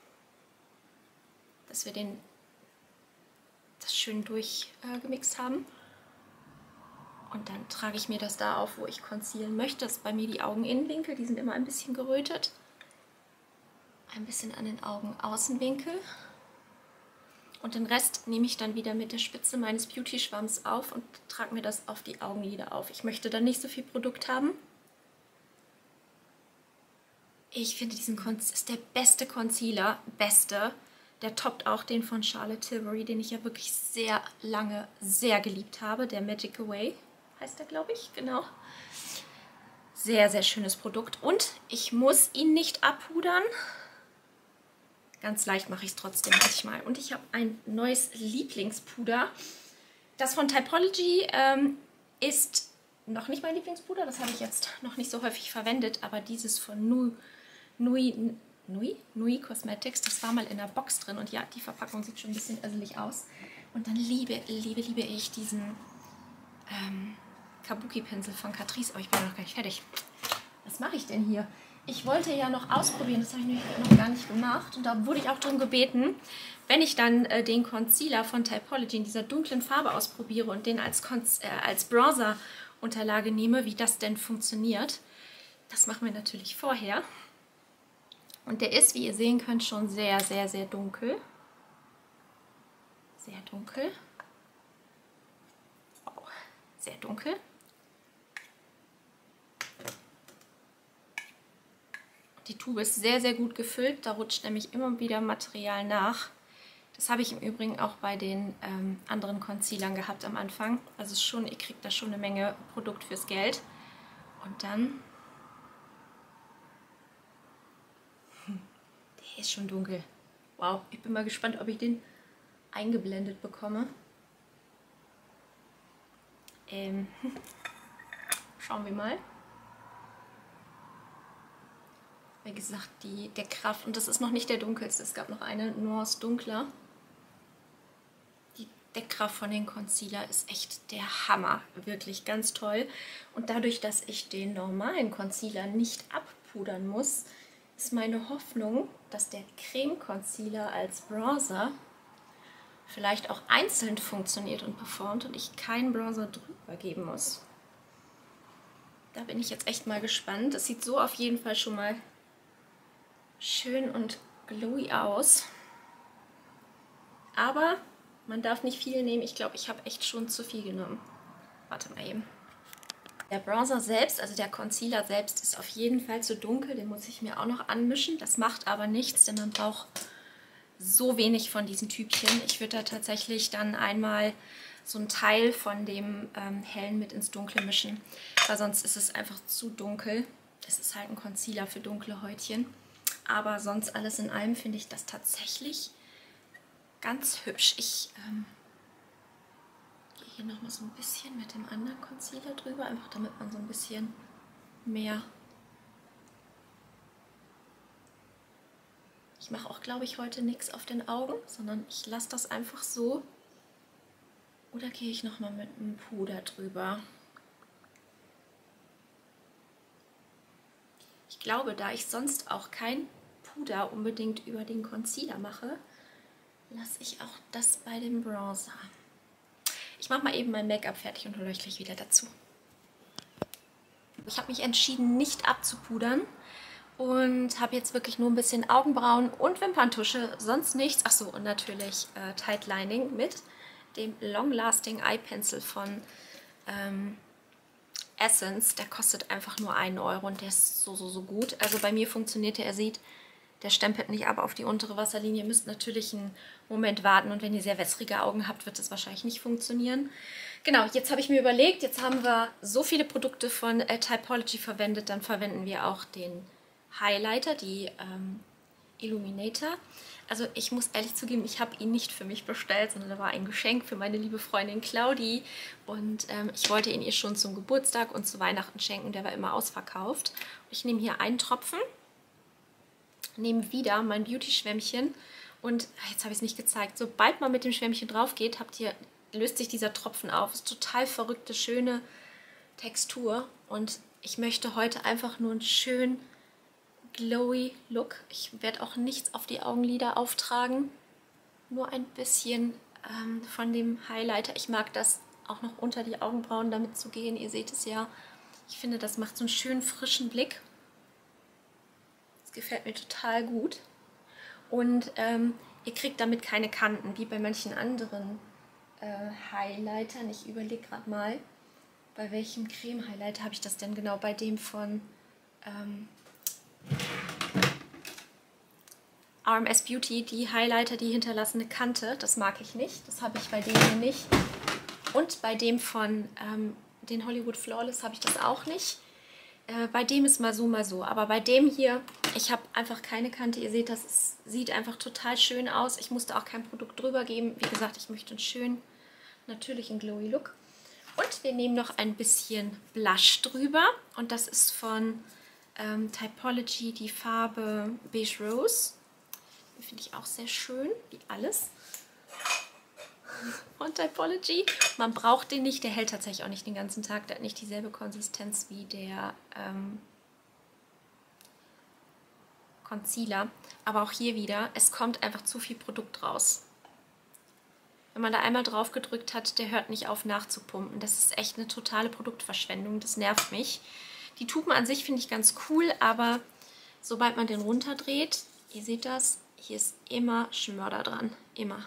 dass wir das schön durchgemixt haben. Und dann trage ich mir das da auf, wo ich concealen möchte. Das ist bei mir die Augeninnenwinkel, die sind immer ein bisschen gerötet. Ein bisschen an den Augenaußenwinkel. Und den Rest nehme ich dann wieder mit der Spitze meines Beauty-Schwamms auf und trage mir das auf die Augenlider auf. Ich möchte dann nicht so viel Produkt haben. Ich finde, diesen Concealer ist der beste Concealer. Der toppt auch den von Charlotte Tilbury, den ich ja wirklich sehr lange sehr geliebt habe. Der Magic Away heißt der, glaube ich. Genau. Sehr, sehr schönes Produkt. Und ich muss ihn nicht abpudern. Ganz leicht mache ich es trotzdem manchmal. Und ich habe ein neues Lieblingspuder. Das von Typology ist noch nicht mein Lieblingspuder. Das habe ich jetzt noch nicht so häufig verwendet. Aber dieses von Nui Cosmetics, das war mal in der Box drin. Und ja, die Verpackung sieht schon ein bisschen öselig aus. Und dann liebe ich diesen Kabuki-Pinsel von Catrice. Aber ich bin noch gar nicht fertig. Was mache ich denn hier? Ich wollte ja noch ausprobieren, das habe ich nämlich noch gar nicht gemacht. Und da wurde ich auch darum gebeten, wenn ich dann den Concealer von Typology in dieser dunklen Farbe ausprobiere und den als Bronzer-Unterlage nehme, wie das denn funktioniert. Das machen wir natürlich vorher. Und der ist, wie ihr sehen könnt, schon sehr, sehr, sehr dunkel. Sehr dunkel. Wow, sehr dunkel. Die Tube ist sehr, sehr gut gefüllt. Da rutscht nämlich immer wieder Material nach. Das habe ich im Übrigen auch bei den anderen Concealern gehabt am Anfang. Also schon, ihr kriegt da schon eine Menge Produkt fürs Geld. Und dann... Der ist schon dunkel. Wow, ich bin mal gespannt, ob ich den eingeblendet bekomme. Schauen wir mal. Wie gesagt, der Kraft, und das ist noch nicht der dunkelste, es gab noch eine Nuance dunkler. Die Deckkraft von den Concealer ist echt der Hammer, wirklich ganz toll. Und dadurch, dass ich den normalen Concealer nicht abpudern muss, ist meine Hoffnung, dass der Creme Concealer als Bronzer vielleicht auch einzeln funktioniert und performt und ich keinen Bronzer drüber geben muss. Da bin ich jetzt echt mal gespannt. Das sieht so auf jeden Fall schon mal schön und glowy aus. Aber man darf nicht viel nehmen. Ich glaube, ich habe echt schon zu viel genommen. Warte mal eben. Der Bronzer selbst, also der Concealer selbst, ist auf jeden Fall zu dunkel. Den muss ich mir auch noch anmischen. Das macht aber nichts, denn man braucht so wenig von diesen Tübchen. Ich würde da tatsächlich dann einmal so einen Teil von dem hellen mit ins Dunkle mischen, weil sonst ist es einfach zu dunkel. Es ist halt ein Concealer für dunkle Häutchen. Aber sonst alles in allem finde ich das tatsächlich ganz hübsch. Ich gehe hier nochmal so ein bisschen mit dem anderen Concealer drüber, einfach damit man so ein bisschen mehr Ich mache auch, glaube ich, heute nichts auf den Augen, sondern ich lasse das einfach so. Oder gehe ich nochmal mit einem Puder drüber? Ich glaube, da ich sonst auch kein Puder unbedingt über den Concealer mache, lasse ich auch das bei dem Bronzer. Ich mache mal eben mein Make-up fertig und hole euch gleich wieder dazu. Ich habe mich entschieden, nicht abzupudern und habe jetzt wirklich nur ein bisschen Augenbrauen und Wimperntusche, sonst nichts. Achso, und natürlich Tight Lining mit dem Long Lasting Eye Pencil von Essence. Der kostet einfach nur 1 Euro und der ist so gut. Also bei mir funktioniert der, ihr seht, der stempelt nicht ab auf die untere Wasserlinie. Ihr müsst natürlich einen Moment warten und wenn ihr sehr wässrige Augen habt, wird das wahrscheinlich nicht funktionieren. Genau, jetzt habe ich mir überlegt, jetzt haben wir so viele Produkte von Typology verwendet, dann verwenden wir auch den Highlighter, die Illuminator. Also ich muss ehrlich zugeben, ich habe ihn nicht für mich bestellt, sondern da war ein Geschenk für meine liebe Freundin Claudi und ich wollte ihn ihr schon zum Geburtstag und zu Weihnachten schenken, der war immer ausverkauft. Ich nehme hier einen Tropfen, nehme wieder mein Beauty-Schwämmchen und jetzt habe ich es nicht gezeigt. Sobald man mit dem Schwämmchen drauf geht, löst sich dieser Tropfen auf. Ist total verrückte, schöne Textur und ich möchte heute einfach nur einen schönen glowy Look. Ich werde auch nichts auf die Augenlider auftragen, nur ein bisschen von dem Highlighter. Ich mag das auch noch unter die Augenbrauen damit zu gehen. Ihr seht es ja. Ich finde, das macht so einen schönen frischen Blick. Das gefällt mir total gut. Und ihr kriegt damit keine Kanten, wie bei manchen anderen Highlightern. Ich überlege gerade mal, bei welchem Creme-Highlighter habe ich das denn genau? Bei dem von RMS Beauty, die Highlighter, die hinterlassen eine Kante. Das mag ich nicht. Das habe ich bei dem hier nicht. Und bei dem von den Hollywood Flawless habe ich das auch nicht. Bei dem ist mal so. Aber bei dem hier, ich habe einfach keine Kante. Ihr seht, das sieht einfach total schön aus. Ich musste auch kein Produkt drüber geben. Wie gesagt, ich möchte einen schönen, natürlichen glowy Look. Und wir nehmen noch ein bisschen Blush drüber. Und das ist von Typology, die Farbe Beige Rose. Die finde ich auch sehr schön, wie alles von Typology. Man braucht den nicht, der hält tatsächlich auch nicht den ganzen Tag. Der hat nicht dieselbe Konsistenz wie der Concealer. Aber auch hier wieder, es kommt einfach zu viel Produkt raus. Wenn man da einmal drauf gedrückt hat, der hört nicht auf nachzupumpen. Das ist echt eine totale Produktverschwendung. Das nervt mich. Die Tuben an sich finde ich ganz cool, aber sobald man den runterdreht, ihr seht das, hier ist immer Schmörder dran. Immer.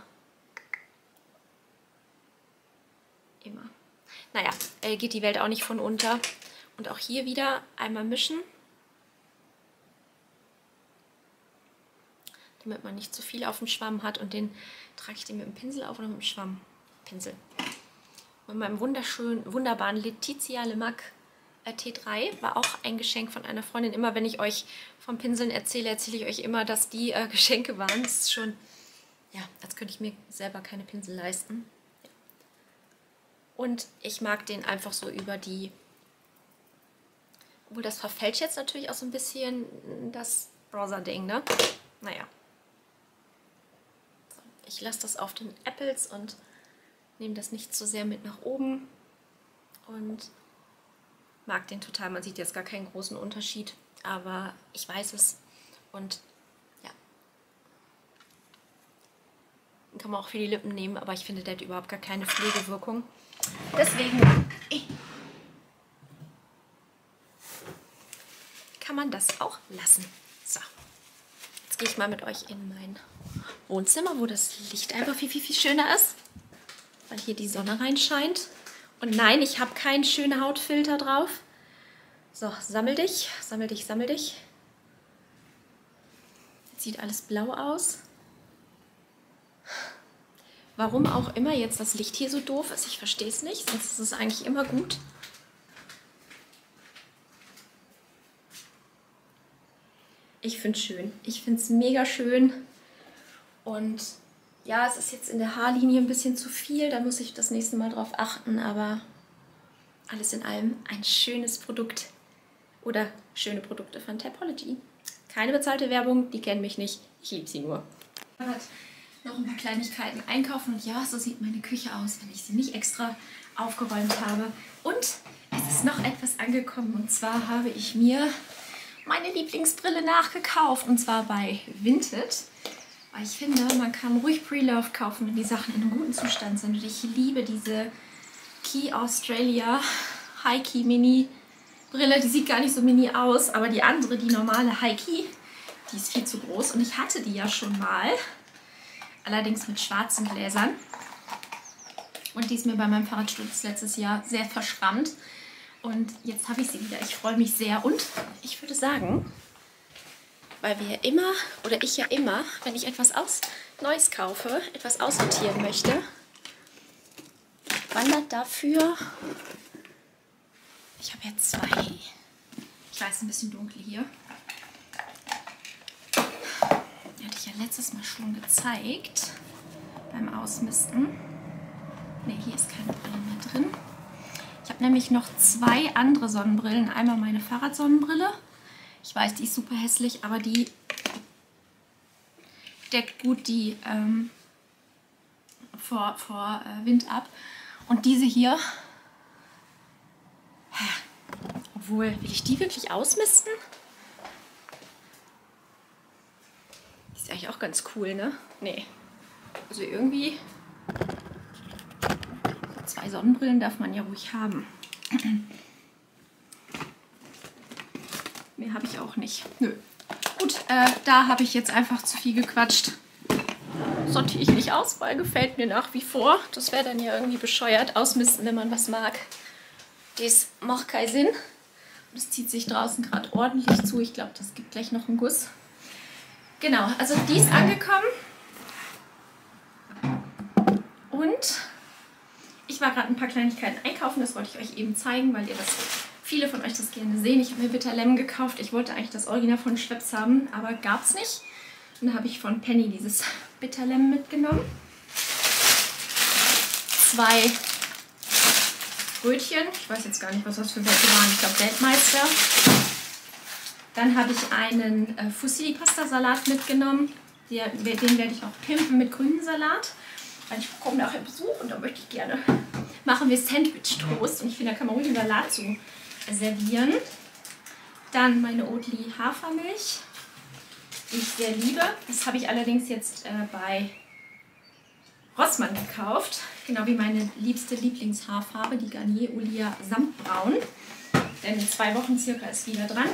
Immer. Naja, geht die Welt auch nicht von unter. Und auch hier wieder einmal mischen, damit man nicht zu viel auf dem Schwamm hat. Und den trage ich den mit dem Pinsel auf oder mit dem Schwamm? Pinsel. Mit meinem wunderbaren Letizia Lemac T3 war auch ein Geschenk von einer Freundin. Immer wenn ich euch vom Pinseln erzähle, erzähle ich euch immer, dass die Geschenke waren. Das ist schon, ja, als könnte ich mir selber keine Pinsel leisten. Ja. Und ich mag den einfach so über die, obwohl das verfälscht jetzt natürlich auch so ein bisschen das Bronzer-Ding, ne? Naja. So, ich lasse das auf den Apples und nehme das nicht so sehr mit nach oben und mag den total. Man sieht jetzt gar keinen großen Unterschied, aber ich weiß es und ja. Den kann man auch für die Lippen nehmen, aber ich finde, der hat überhaupt gar keine Pflegewirkung. Deswegen kann man das auch lassen. So, jetzt gehe ich mal mit euch in mein Wohnzimmer, wo das Licht einfach viel schöner ist, weil hier die Sonne reinscheint. Und nein, ich habe keinen schönen Hautfilter drauf. So, sammel dich, sammel dich, sammel dich. Jetzt sieht alles blau aus. Warum auch immer jetzt das Licht hier so doof ist, ich verstehe es nicht, sonst ist es eigentlich immer gut. Ich finde es schön. Ich finde es mega schön. Und ja, es ist jetzt in der Haarlinie ein bisschen zu viel, da muss ich das nächste Mal drauf achten, aber alles in allem ein schönes Produkt oder schöne Produkte von Typology. Keine bezahlte Werbung, die kennen mich nicht. Ich liebe sie nur. Noch ein paar Kleinigkeiten einkaufen und ja, so sieht meine Küche aus, wenn ich sie nicht extra aufgeräumt habe. Und es ist noch etwas angekommen und zwar habe ich mir meine Lieblingsbrille nachgekauft und zwar bei Vinted. Weil ich finde, man kann ruhig Pre-Loved kaufen, wenn die Sachen in einem guten Zustand sind. Und ich liebe diese Quay Australia High Key Mini Brille. Die sieht gar nicht so mini aus, aber die andere, die normale High Key, die ist viel zu groß. Und ich hatte die ja schon mal, allerdings mit schwarzen Gläsern. Und die ist mir bei meinem Fahrradsturz letztes Jahr sehr verschrammt. Und jetzt habe ich sie wieder. Ich freue mich sehr. Und ich würde sagen, weil wir ja immer, oder ich ja immer, wenn ich etwas Neues kaufe, etwas aussortieren möchte, wandert dafür, ich habe jetzt 2, ich weiß, ein bisschen dunkel hier, die hatte ich ja letztes Mal schon gezeigt, beim Ausmisten. Ne, hier ist keine Brille mehr drin. Ich habe nämlich noch 2 andere Sonnenbrillen, einmal meine Fahrradsonnenbrille. Ich weiß, die ist super hässlich, aber die deckt gut die vor Wind ab. Und diese hier, obwohl, will ich die wirklich ausmisten? Die ist eigentlich auch ganz cool, ne? Nee. Also irgendwie, 2 Sonnenbrillen darf man ja ruhig haben. Mehr habe ich auch nicht. Nö. Gut, da habe ich jetzt einfach zu viel gequatscht. Sortiere ich nicht aus, weil gefällt mir nach wie vor. Das wäre dann ja irgendwie bescheuert. Ausmisten, wenn man was mag. Das macht keinen Sinn. Das zieht sich draußen gerade ordentlich zu. Ich glaube, das gibt gleich noch einen Guss. Genau, also die ist angekommen. Und ich war gerade ein paar Kleinigkeiten einkaufen. Das wollte ich euch eben zeigen, weil viele von euch das gerne sehen. Ich habe mir Bitter Lemon gekauft. Ich wollte eigentlich das Original von Schweppes haben, aber gab es nicht. Dann habe ich von Penny dieses Bitter Lemon mitgenommen. 2 Brötchen. Ich weiß jetzt gar nicht, was das für welche waren. Ich glaube Weltmeister. Dann habe ich einen Fusilli-Pasta-Salat mitgenommen. Den werde ich noch pimpen mit grünem Salat. Weil ich bekomme nachher Besuch und da möchte ich gerne machen wir Sandwich-Toast. Und ich finde, da kann man ruhig einen Salat zu servieren. Dann meine Oatly Hafermilch, die ich sehr liebe. Das habe ich allerdings jetzt bei Rossmann gekauft. Genau wie meine liebste Lieblingshaarfarbe, die Garnier Olia Samtbraun. Denn in 2 Wochen circa ist wieder dran.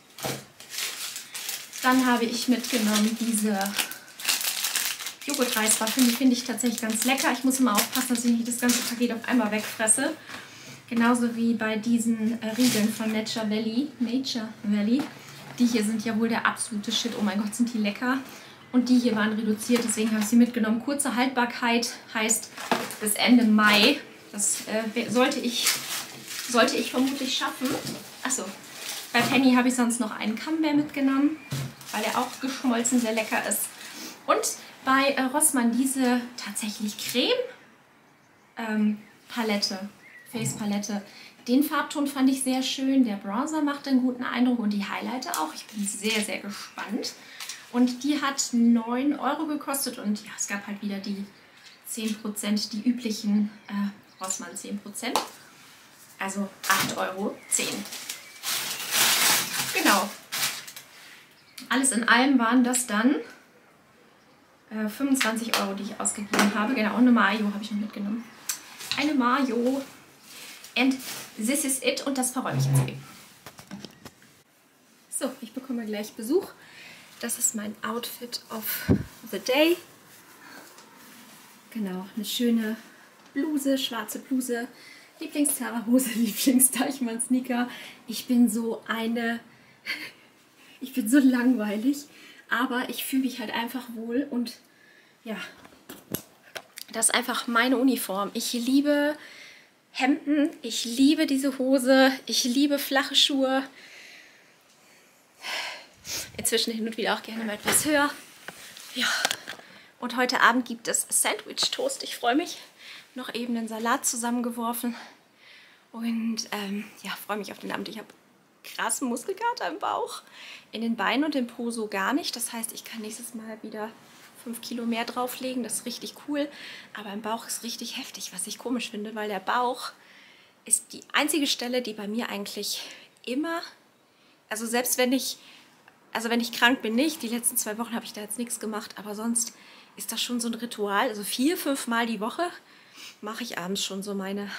Dann habe ich mitgenommen diese Joghurtreiswaffeln. Die finde ich tatsächlich ganz lecker. Ich muss immer aufpassen, dass ich nicht das ganze Paket auf einmal wegfresse. Genauso wie bei diesen Riegeln von Nature Valley. Die hier sind ja wohl der absolute Shit. Oh mein Gott, sind die lecker. Und die hier waren reduziert, deswegen habe ich sie mitgenommen. Kurze Haltbarkeit heißt bis Ende Mai. Das sollte ich vermutlich schaffen. Achso, bei Penny habe ich sonst noch einen Camembert mitgenommen, weil er auch geschmolzen sehr lecker ist. Und bei Rossmann diese tatsächlich Creme-Palette, Face-Palette. Den Farbton fand ich sehr schön. Der Bronzer macht einen guten Eindruck und die Highlighter auch. Ich bin sehr, sehr gespannt. Und die hat 9 € gekostet und ja, es gab halt wieder die 10%, die üblichen Rossmann 10%. Also 8,10 €. Genau. Alles in allem waren das dann 25 €, die ich ausgegeben habe. Genau, und eine Mayo habe ich noch mitgenommen. Eine Mayo. And this is it. Und das verräume ich jetzt eben. So, ich bekomme gleich Besuch. Das ist mein Outfit of the day. Genau, eine schöne Bluse, schwarze Bluse. Lieblings-Zara-Hose, Lieblings-Deichmann-Sneaker. Ich bin so langweilig. Aber ich fühle mich halt einfach wohl und ja, das ist einfach meine Uniform. Ich liebe Hemden, ich liebe diese Hose, ich liebe flache Schuhe. Inzwischen hin und wieder auch gerne mal etwas höher. Ja, und heute Abend gibt es Sandwich-Toast. Ich freue mich. Noch eben den Salat zusammengeworfen und ja, freue mich auf den Abend. Ich habe krassen Muskelkater im Bauch. In den Beinen und im Po so gar nicht. Das heißt, ich kann nächstes Mal wieder 5 Kilo mehr drauflegen. Das ist richtig cool. Aber im Bauch ist richtig heftig, was ich komisch finde, weil der Bauch ist die einzige Stelle, die bei mir eigentlich immer, also selbst wenn ich krank bin, nicht. Die letzten 2 Wochen habe ich da jetzt nichts gemacht, aber sonst ist das schon so ein Ritual. Also 4, 5 Mal die Woche mache ich abends schon so meine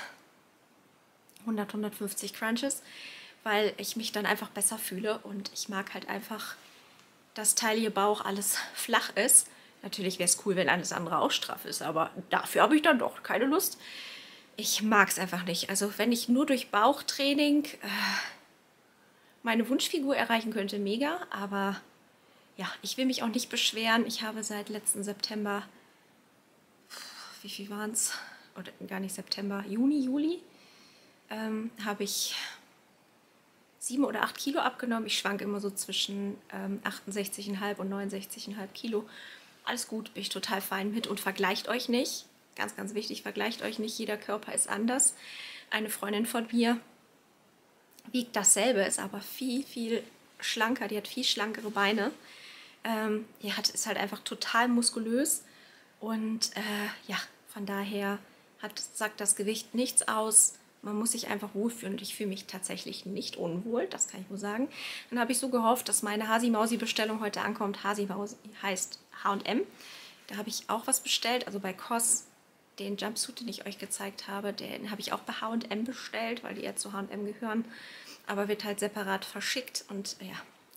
100, 150 Crunches, weil ich mich dann einfach besser fühle und ich mag halt einfach, dass Taille, Bauch alles flach ist. Natürlich wäre es cool, wenn alles andere auch straff ist, aber dafür habe ich dann doch keine Lust. Ich mag es einfach nicht. Also wenn ich nur durch Bauchtraining meine Wunschfigur erreichen könnte, mega, aber ja, ich will mich auch nicht beschweren. Ich habe seit letzten September, wie viel waren es? Oder gar nicht September, Juli, habe ich 7 oder 8 Kilo abgenommen. Ich schwanke immer so zwischen 68,5 und 69,5 Kilo. Alles gut, bin ich total fein mit und vergleicht euch nicht. Ganz, ganz wichtig, vergleicht euch nicht. Jeder Körper ist anders. Eine Freundin von mir wiegt dasselbe, ist aber viel, viel schlanker. Die hat viel schlankere Beine. Ist halt einfach total muskulös. Und ja, von daher sagt das Gewicht nichts aus. Man muss sich einfach wohlfühlen und ich fühle mich tatsächlich nicht unwohl, das kann ich wohl sagen. Dann habe ich so gehofft, dass meine Hasi-Mausi-Bestellung heute ankommt. Hasi-Mausi heißt H&M. Da habe ich auch was bestellt, also bei COS, den Jumpsuit, den ich euch gezeigt habe, den habe ich auch bei H&M bestellt, weil die ja zu H&M gehören, aber wird halt separat verschickt und ja.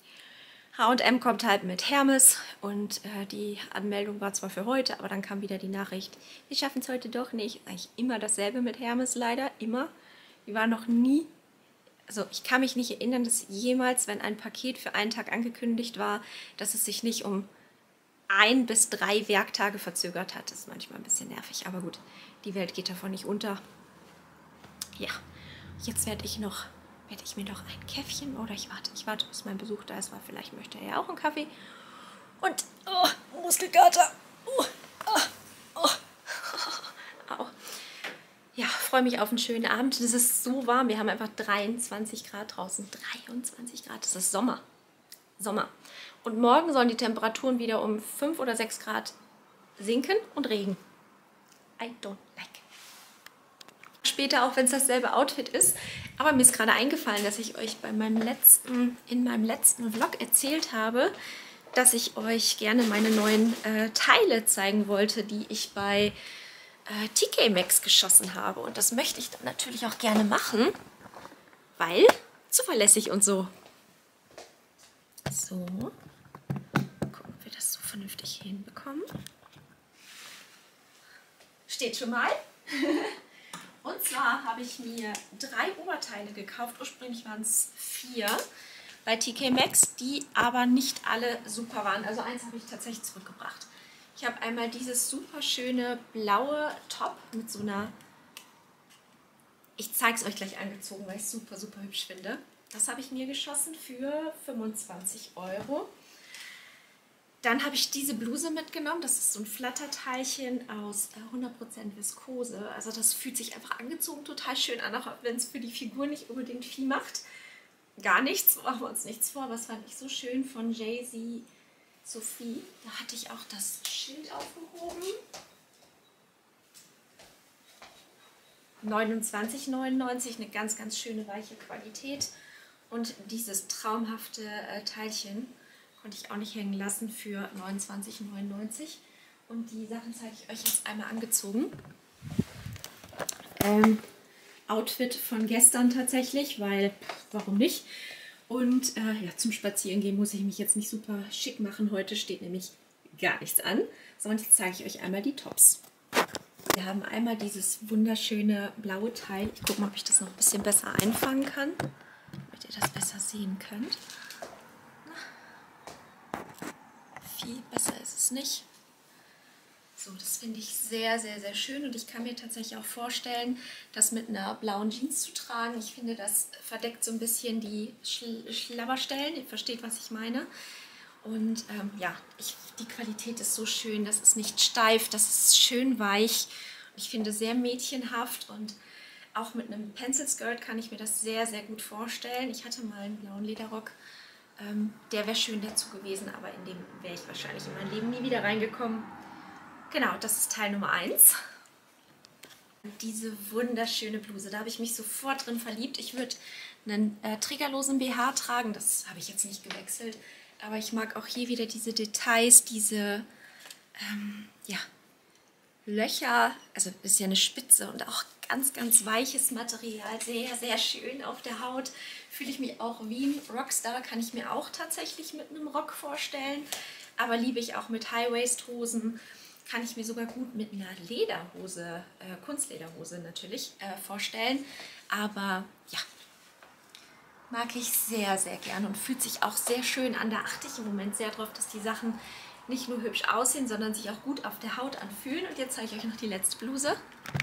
H&M kommt halt mit Hermes und die Anmeldung war zwar für heute, aber dann kam wieder die Nachricht, wir schaffen es heute doch nicht. Eigentlich immer dasselbe mit Hermes leider, immer. Die war noch nie, also ich kann mich nicht erinnern, dass jemals, wenn ein Paket für einen Tag angekündigt war, dass es sich nicht um 1 bis 3 Werktage verzögert hat. Das ist manchmal ein bisschen nervig, aber gut, die Welt geht davon nicht unter. Ja, jetzt werde ich mir noch ein Käffchen oder ich warte, bis mein Besuch da ist, weil vielleicht möchte er ja auch einen Kaffee. Und, Muskelkater. Au. Ja, freue mich auf einen schönen Abend. Es ist so warm, wir haben einfach 23 Grad draußen. 23 Grad, das ist Sommer. Und morgen sollen die Temperaturen wieder um 5 oder 6 Grad sinken und Regen. I don't like. Später, auch wenn es dasselbe Outfit ist. Aber mir ist gerade eingefallen, dass ich euch in meinem letzten Vlog erzählt habe, dass ich euch gerne meine neuen Teile zeigen wollte, die ich bei TK Maxx geschossen habe. Und das möchte ich dann natürlich auch gerne machen, weil zuverlässig und so. So, gucken, ob wir das so vernünftig hinbekommen. Steht schon mal. Und zwar habe ich mir 3 Oberteile gekauft. Ursprünglich waren es 4 bei TK Maxx, die aber nicht alle super waren. Also eins habe ich tatsächlich zurückgebracht. Ich habe einmal dieses super schöne blaue Top mit so einer, ich zeige es euch gleich angezogen, weil ich es super, super hübsch finde. Das habe ich mir geschossen für 25 €. Dann habe ich diese Bluse mitgenommen. Das ist so ein Flatterteilchen aus 100% Viskose. Also das fühlt sich einfach angezogen total schön an, auch wenn es für die Figur nicht unbedingt viel macht. Gar nichts, machen wir uns nichts vor. Was fand ich so schön von Jay-Z Sophie. Da hatte ich auch das Schild aufgehoben. 29,99, eine ganz, ganz schöne weiche Qualität. Und dieses traumhafte Teilchen konnte ich auch nicht hängen lassen für 29,99. Und die Sachen zeige ich euch jetzt einmal angezogen. Outfit von gestern tatsächlich, weil, warum nicht? Und ja, zum Spazierengehen muss ich mich jetzt nicht super schick machen. Heute steht nämlich gar nichts an. So, und jetzt zeige ich euch einmal die Tops. Wir haben einmal dieses wunderschöne blaue Teil. Ich gucke mal, ob ich das noch ein bisschen besser einfangen kann, damit ihr das besser sehen könnt. Viel besser ist es nicht. So, das finde ich sehr, sehr, sehr schön und ich kann mir tatsächlich auch vorstellen, das mit einer blauen Jeans zu tragen. Ich finde, das verdeckt so ein bisschen die Schlabberstellen. Ihr versteht, was ich meine. Und ja, die Qualität ist so schön. Das ist nicht steif, das ist schön weich. Ich finde sehr mädchenhaft und Auch mit einem Pencil Skirt kann ich mir das sehr, sehr gut vorstellen. Ich hatte mal einen blauen Lederrock, der wäre schön dazu gewesen, aber in dem wäre ich wahrscheinlich in mein Leben nie wieder reingekommen. Genau, das ist Teil Nummer 1. Diese wunderschöne Bluse, da habe ich mich sofort drin verliebt. Ich würde einen trägerlosen BH tragen, das habe ich jetzt nicht gewechselt. Aber ich mag auch hier wieder diese Details, diese ja, Löcher, also ist ja eine Spitze und auch ganz, ganz weiches Material, sehr, sehr schön auf der Haut. Fühle ich mich auch wie ein Rockstar, kann ich mir auch tatsächlich mit einem Rock vorstellen, aber liebe ich auch mit High-Waist-Hosen, kann ich mir sogar gut mit einer Lederhose, Kunstlederhose natürlich vorstellen, aber ja, mag ich sehr, sehr gern und fühlt sich auch sehr schön an. Da achte ich im Moment sehr drauf, dass die Sachen nicht nur hübsch aussehen, sondern sich auch gut auf der Haut anfühlen. Und jetzt zeige ich euch noch die letzte Bluse.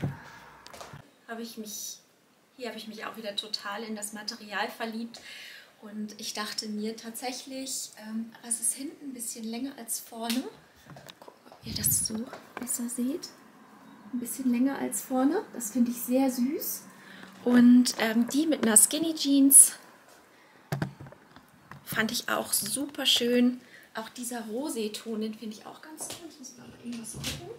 Hier habe ich mich auch wieder total in das Material verliebt. Und ich dachte mir tatsächlich, aber es ist hinten ein bisschen länger als vorne. Gucken, ob ihr das so besser seht. Ein bisschen länger als vorne. Das finde ich sehr süß. Und die mit einer Skinny Jeans fand ich auch super schön. Auch dieser Rosé-Ton, den finde ich auch ganz toll. Ich muss mal irgendwas gucken.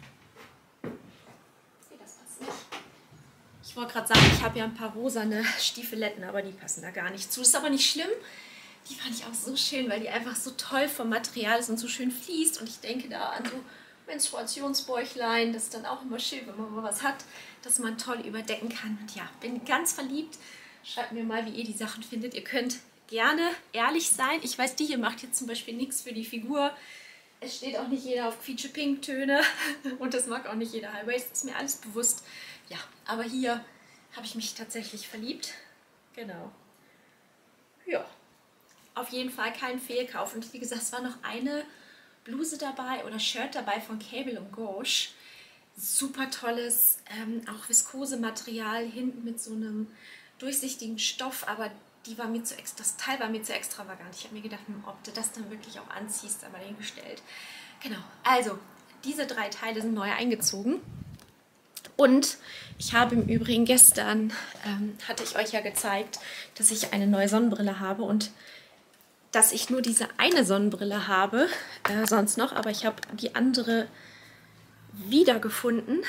Nee, das passt nicht. Ich wollte gerade sagen, ich habe ja ein paar rosane Stiefeletten, aber die passen da gar nicht zu. Das ist aber nicht schlimm. Die fand ich auch so schön, weil die einfach so toll vom Material ist und so schön fließt. Und ich denke da an so Menstruationsbäuchlein. Das ist dann auch immer schön, wenn man mal was hat, dass man toll überdecken kann. Und ja, bin ganz verliebt. Schreibt mir mal, wie ihr die Sachen findet. Ihr könnt gerne ehrlich sein. Ich weiß, die hier macht jetzt zum Beispiel nichts für die Figur. Es steht auch nicht jeder auf quietsche-pink-Töne und das mag auch nicht jeder High-Waist. Ist mir alles bewusst. Ja, aber hier habe ich mich tatsächlich verliebt. Genau. Ja, auf jeden Fall kein Fehlkauf. Und wie gesagt, es war noch eine Bluse dabei oder Shirt dabei von Cable & Gauche. Super tolles, auch Viskose-Material, hinten mit so einem durchsichtigen Stoff, aber das Teil war mir zu extravagant. Ich habe mir gedacht, ob du das dann wirklich auch anziehst, aber dahingestellt. Genau, also diese 3 Teile sind neu eingezogen. Und ich habe im Übrigen gestern, hatte ich euch ja gezeigt, dass ich eine neue Sonnenbrille habe und dass ich nur diese eine Sonnenbrille habe, sonst noch, aber ich habe die andere wiedergefunden.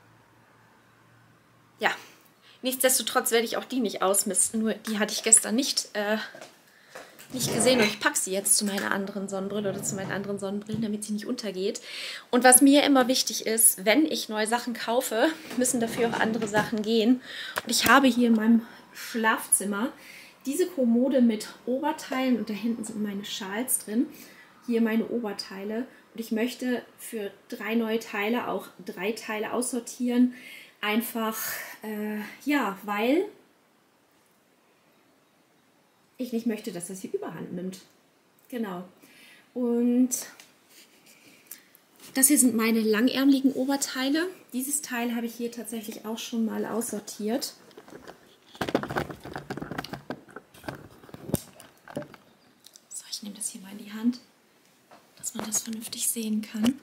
Ja. Nichtsdestotrotz werde ich auch die nicht ausmisten, nur die hatte ich gestern nicht gesehen und ich packe sie jetzt zu meiner anderen Sonnenbrille oder zu meinen anderen Sonnenbrillen, damit sie nicht untergeht. Und was mir immer wichtig ist, wenn ich neue Sachen kaufe, müssen dafür auch andere Sachen gehen. Und ich habe hier in meinem Schlafzimmer diese Kommode mit Oberteilen und da hinten sind meine Schals drin. Hier meine Oberteile und ich möchte für 3 neue Teile auch 3 Teile aussortieren. Einfach, ja, weil ich nicht möchte, dass das hier Überhand nimmt. Genau. Und das hier sind meine langärmeligen Oberteile. Dieses Teil habe ich hier tatsächlich auch schon mal aussortiert. So, ich nehme das hier mal in die Hand, dass man das vernünftig sehen kann.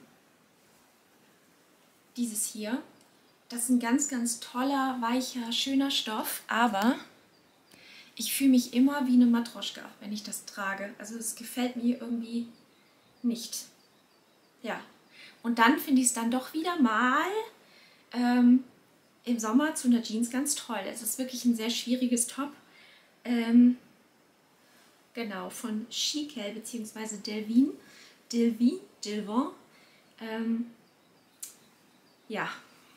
Dieses hier. Das ist ein ganz, ganz toller, weicher, schöner Stoff, aber ich fühle mich immer wie eine Matroschka, wenn ich das trage. Also es gefällt mir irgendwie nicht. Ja, und dann finde ich es dann doch wieder mal im Sommer zu einer Jeans ganz toll. Es ist wirklich ein sehr schwieriges Top. Genau, von Chiquel bzw. Delvin. Ja.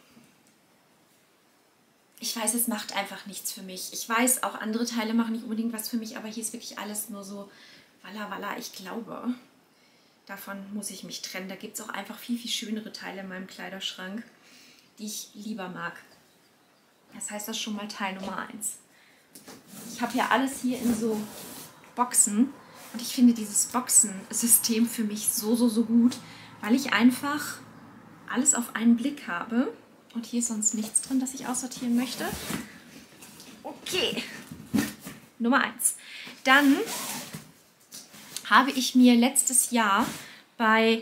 Ich weiß, es macht einfach nichts für mich. Ich weiß, auch andere Teile machen nicht unbedingt was für mich, aber hier ist wirklich alles nur so walla walla. Ich glaube, davon muss ich mich trennen. Da gibt es auch einfach viel, viel schönere Teile in meinem Kleiderschrank, die ich lieber mag. Das heißt, das ist schon mal Teil Nummer 1. Ich habe ja alles hier in so Boxen und ich finde dieses Boxensystem für mich so, so, so gut, weil ich einfach alles auf einen Blick habe. Und hier ist sonst nichts drin, das ich aussortieren möchte. Okay, Nummer 1. Dann habe ich mir letztes Jahr bei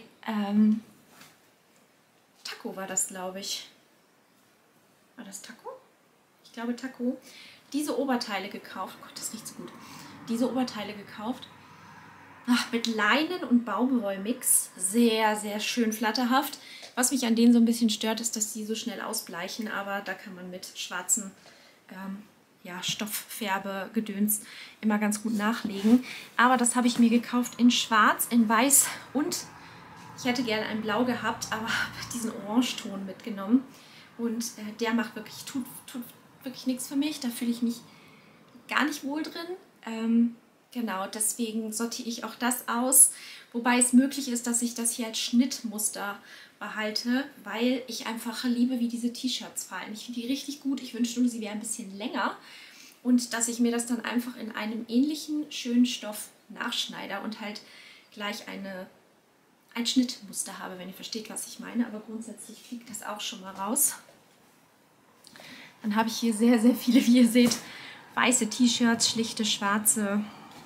Taco war das, glaube ich. War das Taco? Ich glaube Taco, diese Oberteile gekauft. Oh Gott, das riecht so gut. Diese Oberteile gekauft. Ach, mit Leinen und Baumwollmix. Sehr, sehr schön flatterhaft. Was mich an denen so ein bisschen stört, ist, dass die so schnell ausbleichen. Aber da kann man mit schwarzen ja, Stofffärbe-Gedöns immer ganz gut nachlegen. Aber das habe ich mir gekauft in schwarz, in weiß und ich hätte gerne ein Blau gehabt, aber habe diesen Orangeton mitgenommen. Und der macht wirklich, tut wirklich nichts für mich. Da fühle ich mich gar nicht wohl drin. Genau, deswegen sortiere ich auch das aus. Wobei es möglich ist, dass ich das hier als Schnittmuster behalte, weil ich einfach liebe, wie diese T-Shirts fallen. Ich finde die richtig gut. Ich wünschte nur, sie wäre ein bisschen länger. Und dass ich mir das dann einfach in einem ähnlichen schönen Stoff nachschneide und halt gleich ein Schnittmuster habe, wenn ihr versteht, was ich meine. Aber grundsätzlich fliegt das auch schon mal raus. Dann habe ich hier sehr, sehr viele, wie ihr seht, weiße T-Shirts, schlichte, schwarze.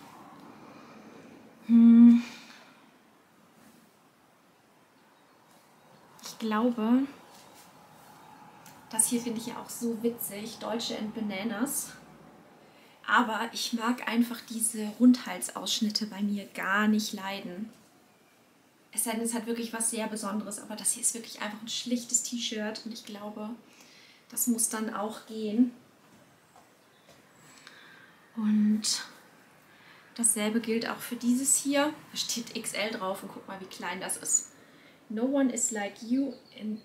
Ich glaube, das hier finde ich ja auch so witzig, Dolce & Bananas. Aber ich mag einfach diese Rundhalsausschnitte bei mir gar nicht leiden. Es sei denn, es hat wirklich was sehr Besonderes, aber das hier ist wirklich einfach ein schlichtes T-Shirt und ich glaube, das muss dann auch gehen. Und dasselbe gilt auch für dieses hier. Da steht XL drauf und guck mal, wie klein das ist. No one is like you and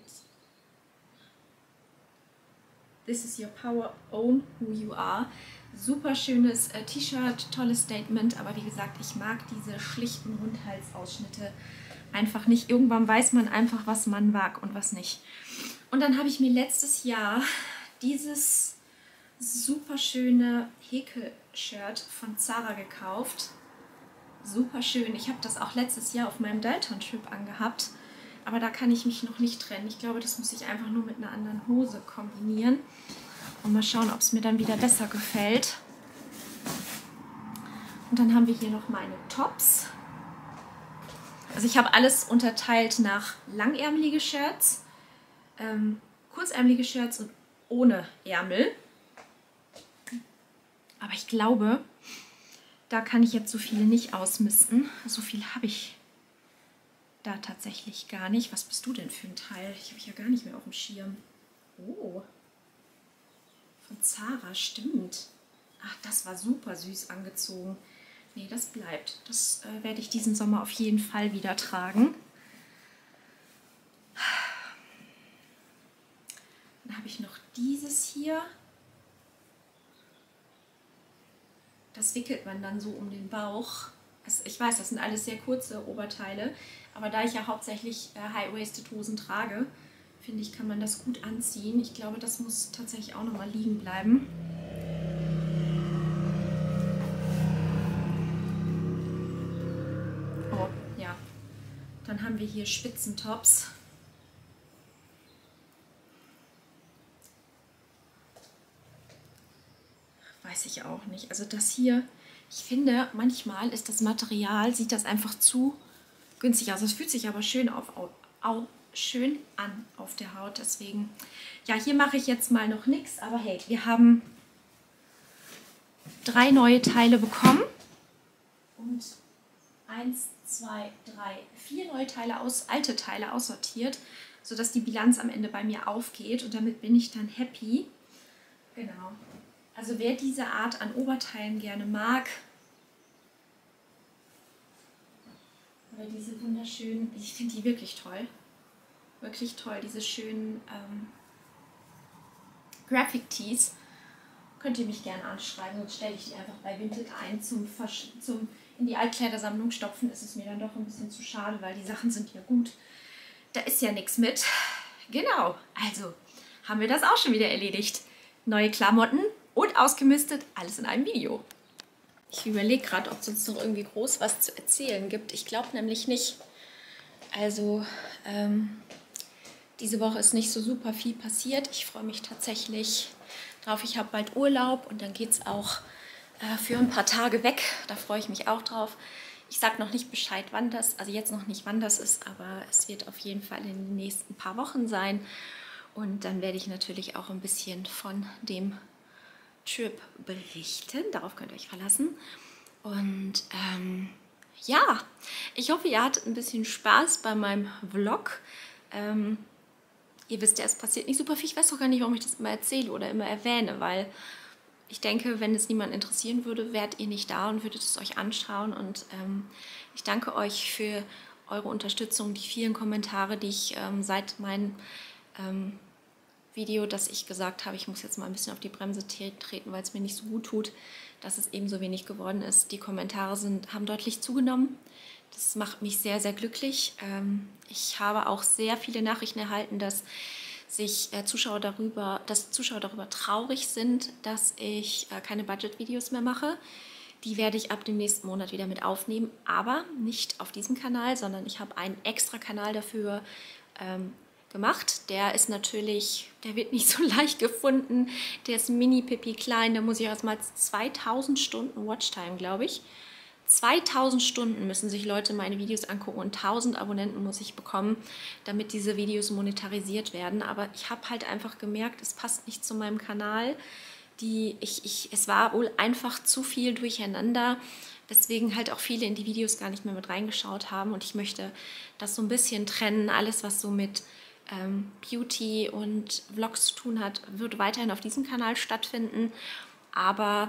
this is your power, own who you are. Super schönes T-Shirt, tolles Statement, aber wie gesagt, ich mag diese schlichten Rundhalsausschnitte einfach nicht. Irgendwann weiß man einfach, was man mag und was nicht. Und dann habe ich mir letztes Jahr dieses super schöne Häkel-Shirt von Zara gekauft. Super schön. Ich habe das auch letztes Jahr auf meinem Dalton-Trip angehabt. Aber da kann ich mich noch nicht trennen. Ich glaube, das muss ich einfach nur mit einer anderen Hose kombinieren. Und mal schauen, ob es mir dann wieder besser gefällt. Und dann haben wir hier noch meine Tops. Also ich habe alles unterteilt nach langärmelige Shirts, kurzärmelige Shirts und ohne Ärmel. Aber ich glaube, da kann ich jetzt so viele nicht ausmisten. So viel habe ich da tatsächlich gar nicht. Was bist du denn für ein Teil? Ich habe ich ja gar nicht mehr auf dem Schirm. Oh, von Zara, stimmt. Ach, das war super süß angezogen. Nee, das bleibt. Das werde ich diesen Sommer auf jeden Fall wieder tragen. Dann habe ich noch dieses hier. Das wickelt man dann so um den Bauch. Ich weiß, das sind alles sehr kurze Oberteile, aber da ich ja hauptsächlich High-Waisted Hosen trage, finde ich, kann man das gut anziehen. Ich glaube, das muss tatsächlich auch nochmal liegen bleiben. Oh, ja. Dann haben wir hier Spitzentops. Weiß ich auch nicht. Also das hier, ich finde, manchmal ist das Material, sieht das einfach zu günstig aus. Es fühlt sich aber schön schön an auf der Haut. Deswegen, ja, hier mache ich jetzt mal noch nichts. Aber hey, wir haben 3 neue Teile bekommen. Und 1, 2, 3, 4 neue Teile alte Teile aussortiert, sodass die Bilanz am Ende bei mir aufgeht. Und damit bin ich dann happy. Genau. Also wer diese Art an Oberteilen gerne mag, oder diese wunderschönen, ich finde die wirklich toll, diese schönen Graphic Tees, könnt ihr mich gerne anschreiben, sonst stelle ich die einfach bei Vinted ein zum in die Altkleidersammlung stopfen, ist es mir dann doch ein bisschen zu schade, weil die Sachen sind ja gut, da ist ja nichts mit. Genau, also haben wir das auch schon wieder erledigt. Neue Klamotten und ausgemistet, alles in einem Video. Ich überlege gerade, ob es uns noch irgendwie groß was zu erzählen gibt. Ich glaube nämlich nicht. Also diese Woche ist nicht so super viel passiert. Ich freue mich tatsächlich drauf. Ich habe bald Urlaub und dann geht es auch für ein paar Tage weg. Da freue ich mich auch drauf. Ich sage noch nicht Bescheid, wann das, also jetzt noch nicht, wann das ist, aber es wird auf jeden Fall in den nächsten paar Wochen sein. Und dann werde ich natürlich auch ein bisschen von dem Trip berichten. Darauf könnt ihr euch verlassen. Und ja, ich hoffe, ihr hattet ein bisschen Spaß bei meinem Vlog. Ihr wisst ja, es passiert nicht super viel. Ich weiß auch gar nicht, warum ich das immer erzähle oder immer erwähne, weil ich denke, wenn es niemand interessieren würde, wärt ihr nicht da und würdet es euch anschauen. Und ich danke euch für eure Unterstützung, die vielen Kommentare, die ich seit meinem Video, dass ich gesagt habe, ich muss jetzt mal ein bisschen auf die Bremse treten, weil es mir nicht so gut tut, dass es eben so wenig geworden ist. Die Kommentare haben deutlich zugenommen. Das macht mich sehr, sehr glücklich. Ich habe auch sehr viele Nachrichten erhalten, dass Zuschauer darüber traurig sind, dass ich keine Budget-Videos mehr mache. Die werde ich ab dem nächsten Monat wieder mit aufnehmen, aber nicht auf diesem Kanal, sondern ich habe einen extra Kanal dafür gemacht. Der wird nicht so leicht gefunden. Der ist mini pipi klein. Da muss ich erstmal 2000 Stunden Watchtime, glaube ich. 2000 Stunden müssen sich Leute meine Videos angucken und 1000 Abonnenten muss ich bekommen, damit diese Videos monetarisiert werden. Aber ich habe halt einfach gemerkt, es passt nicht zu meinem Kanal. Es war wohl einfach zu viel durcheinander, weswegen halt auch viele in die Videos gar nicht mehr mit reingeschaut haben. Und ich möchte das so ein bisschen trennen. Alles, was so mit Beauty und Vlogs zu tun hat, wird weiterhin auf diesem Kanal stattfinden. Aber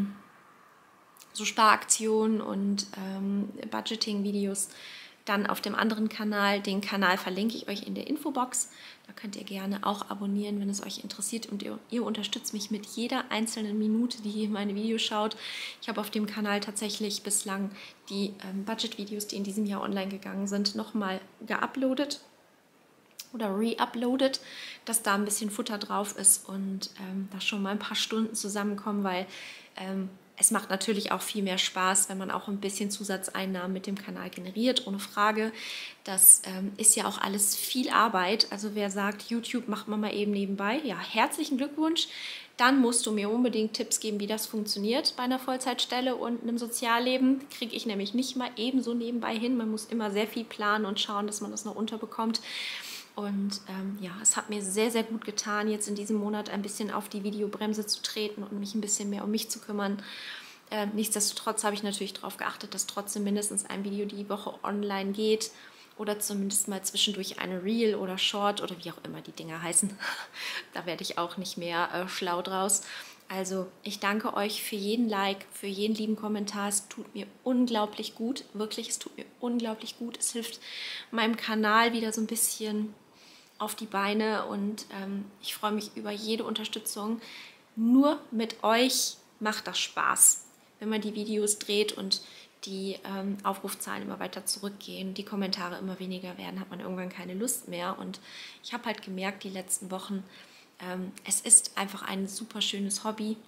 so Sparaktionen und Budgeting-Videos dann auf dem anderen Kanal. Den Kanal verlinke ich euch in der Infobox. Da könnt ihr gerne auch abonnieren, wenn es euch interessiert. Und ihr unterstützt mich mit jeder einzelnen Minute, die ihr meine Videos schaut. Ich habe auf dem Kanal tatsächlich bislang die Budget-Videos, die in diesem Jahr online gegangen sind, nochmal geuploadet oder re-uploadet, dass da ein bisschen Futter drauf ist und da schon mal ein paar Stunden zusammenkommen, weil es macht natürlich auch viel mehr Spaß, wenn man auch ein bisschen Zusatzeinnahmen mit dem Kanal generiert, ohne Frage. Das ist ja auch alles viel Arbeit. Also wer sagt, YouTube macht man mal eben nebenbei, ja, herzlichen Glückwunsch. Dann musst du mir unbedingt Tipps geben, wie das funktioniert bei einer Vollzeitstelle und einem Sozialleben. Kriege ich nämlich nicht mal ebenso nebenbei hin. Man muss immer sehr viel planen und schauen, dass man das noch unterbekommt. Und ja, es hat mir sehr, sehr gut getan, jetzt in diesem Monat ein bisschen auf die Videobremse zu treten und mich ein bisschen mehr um mich zu kümmern. Nichtsdestotrotz habe ich natürlich darauf geachtet, dass trotzdem mindestens ein Video die Woche online geht oder zumindest mal zwischendurch eine Reel oder Short oder wie auch immer die Dinger heißen. Da werde ich auch nicht mehr schlau draus. Also ich danke euch für jeden Like, für jeden lieben Kommentar. Es tut mir unglaublich gut, wirklich, es tut mir unglaublich gut. Es hilft meinem Kanal wieder so ein bisschen auf die Beine und ich freue mich über jede Unterstützung. Nur mit euch macht das Spaß, wenn man die Videos dreht und die Aufrufzahlen immer weiter zurückgehen, die Kommentare immer weniger werden, hat man irgendwann keine Lust mehr. Und ich habe halt gemerkt, die letzten Wochen, es ist einfach ein super schönes Hobby,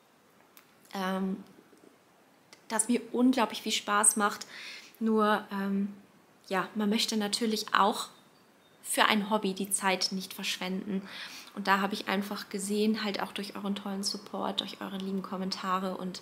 das mir unglaublich viel Spaß macht. Nur, ja, man möchte natürlich auch für ein Hobby die Zeit nicht verschwenden. Und da habe ich einfach gesehen, halt auch durch euren tollen Support, durch eure lieben Kommentare und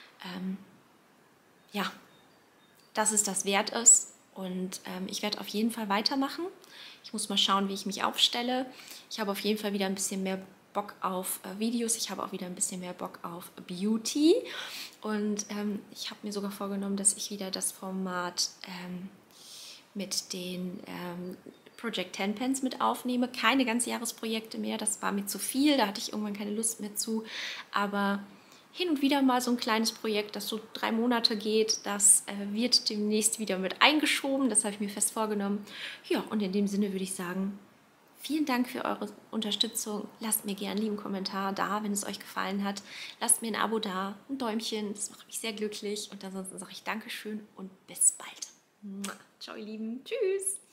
ja, dass es das wert ist. Und ich werde auf jeden Fall weitermachen. Ich muss mal schauen, wie ich mich aufstelle. Ich habe auf jeden Fall wieder ein bisschen mehr Bock auf Videos. Ich habe auch wieder ein bisschen mehr Bock auf Beauty. Und ich habe mir sogar vorgenommen, dass ich wieder das Format mit den Project 10 Pens mit aufnehme. Keine ganzjahresprojekte mehr, das war mir zu viel, da hatte ich irgendwann keine Lust mehr zu. Aber hin und wieder mal so ein kleines Projekt, das so 3 Monate geht, das wird demnächst wieder mit eingeschoben. Das habe ich mir fest vorgenommen. Ja, und in dem Sinne würde ich sagen, vielen Dank für eure Unterstützung. Lasst mir gerne einen lieben Kommentar da, wenn es euch gefallen hat. Lasst mir ein Abo da, ein Däumchen, das macht mich sehr glücklich. Und ansonsten sage ich Dankeschön und bis bald. Ciao, ihr Lieben. Tschüss.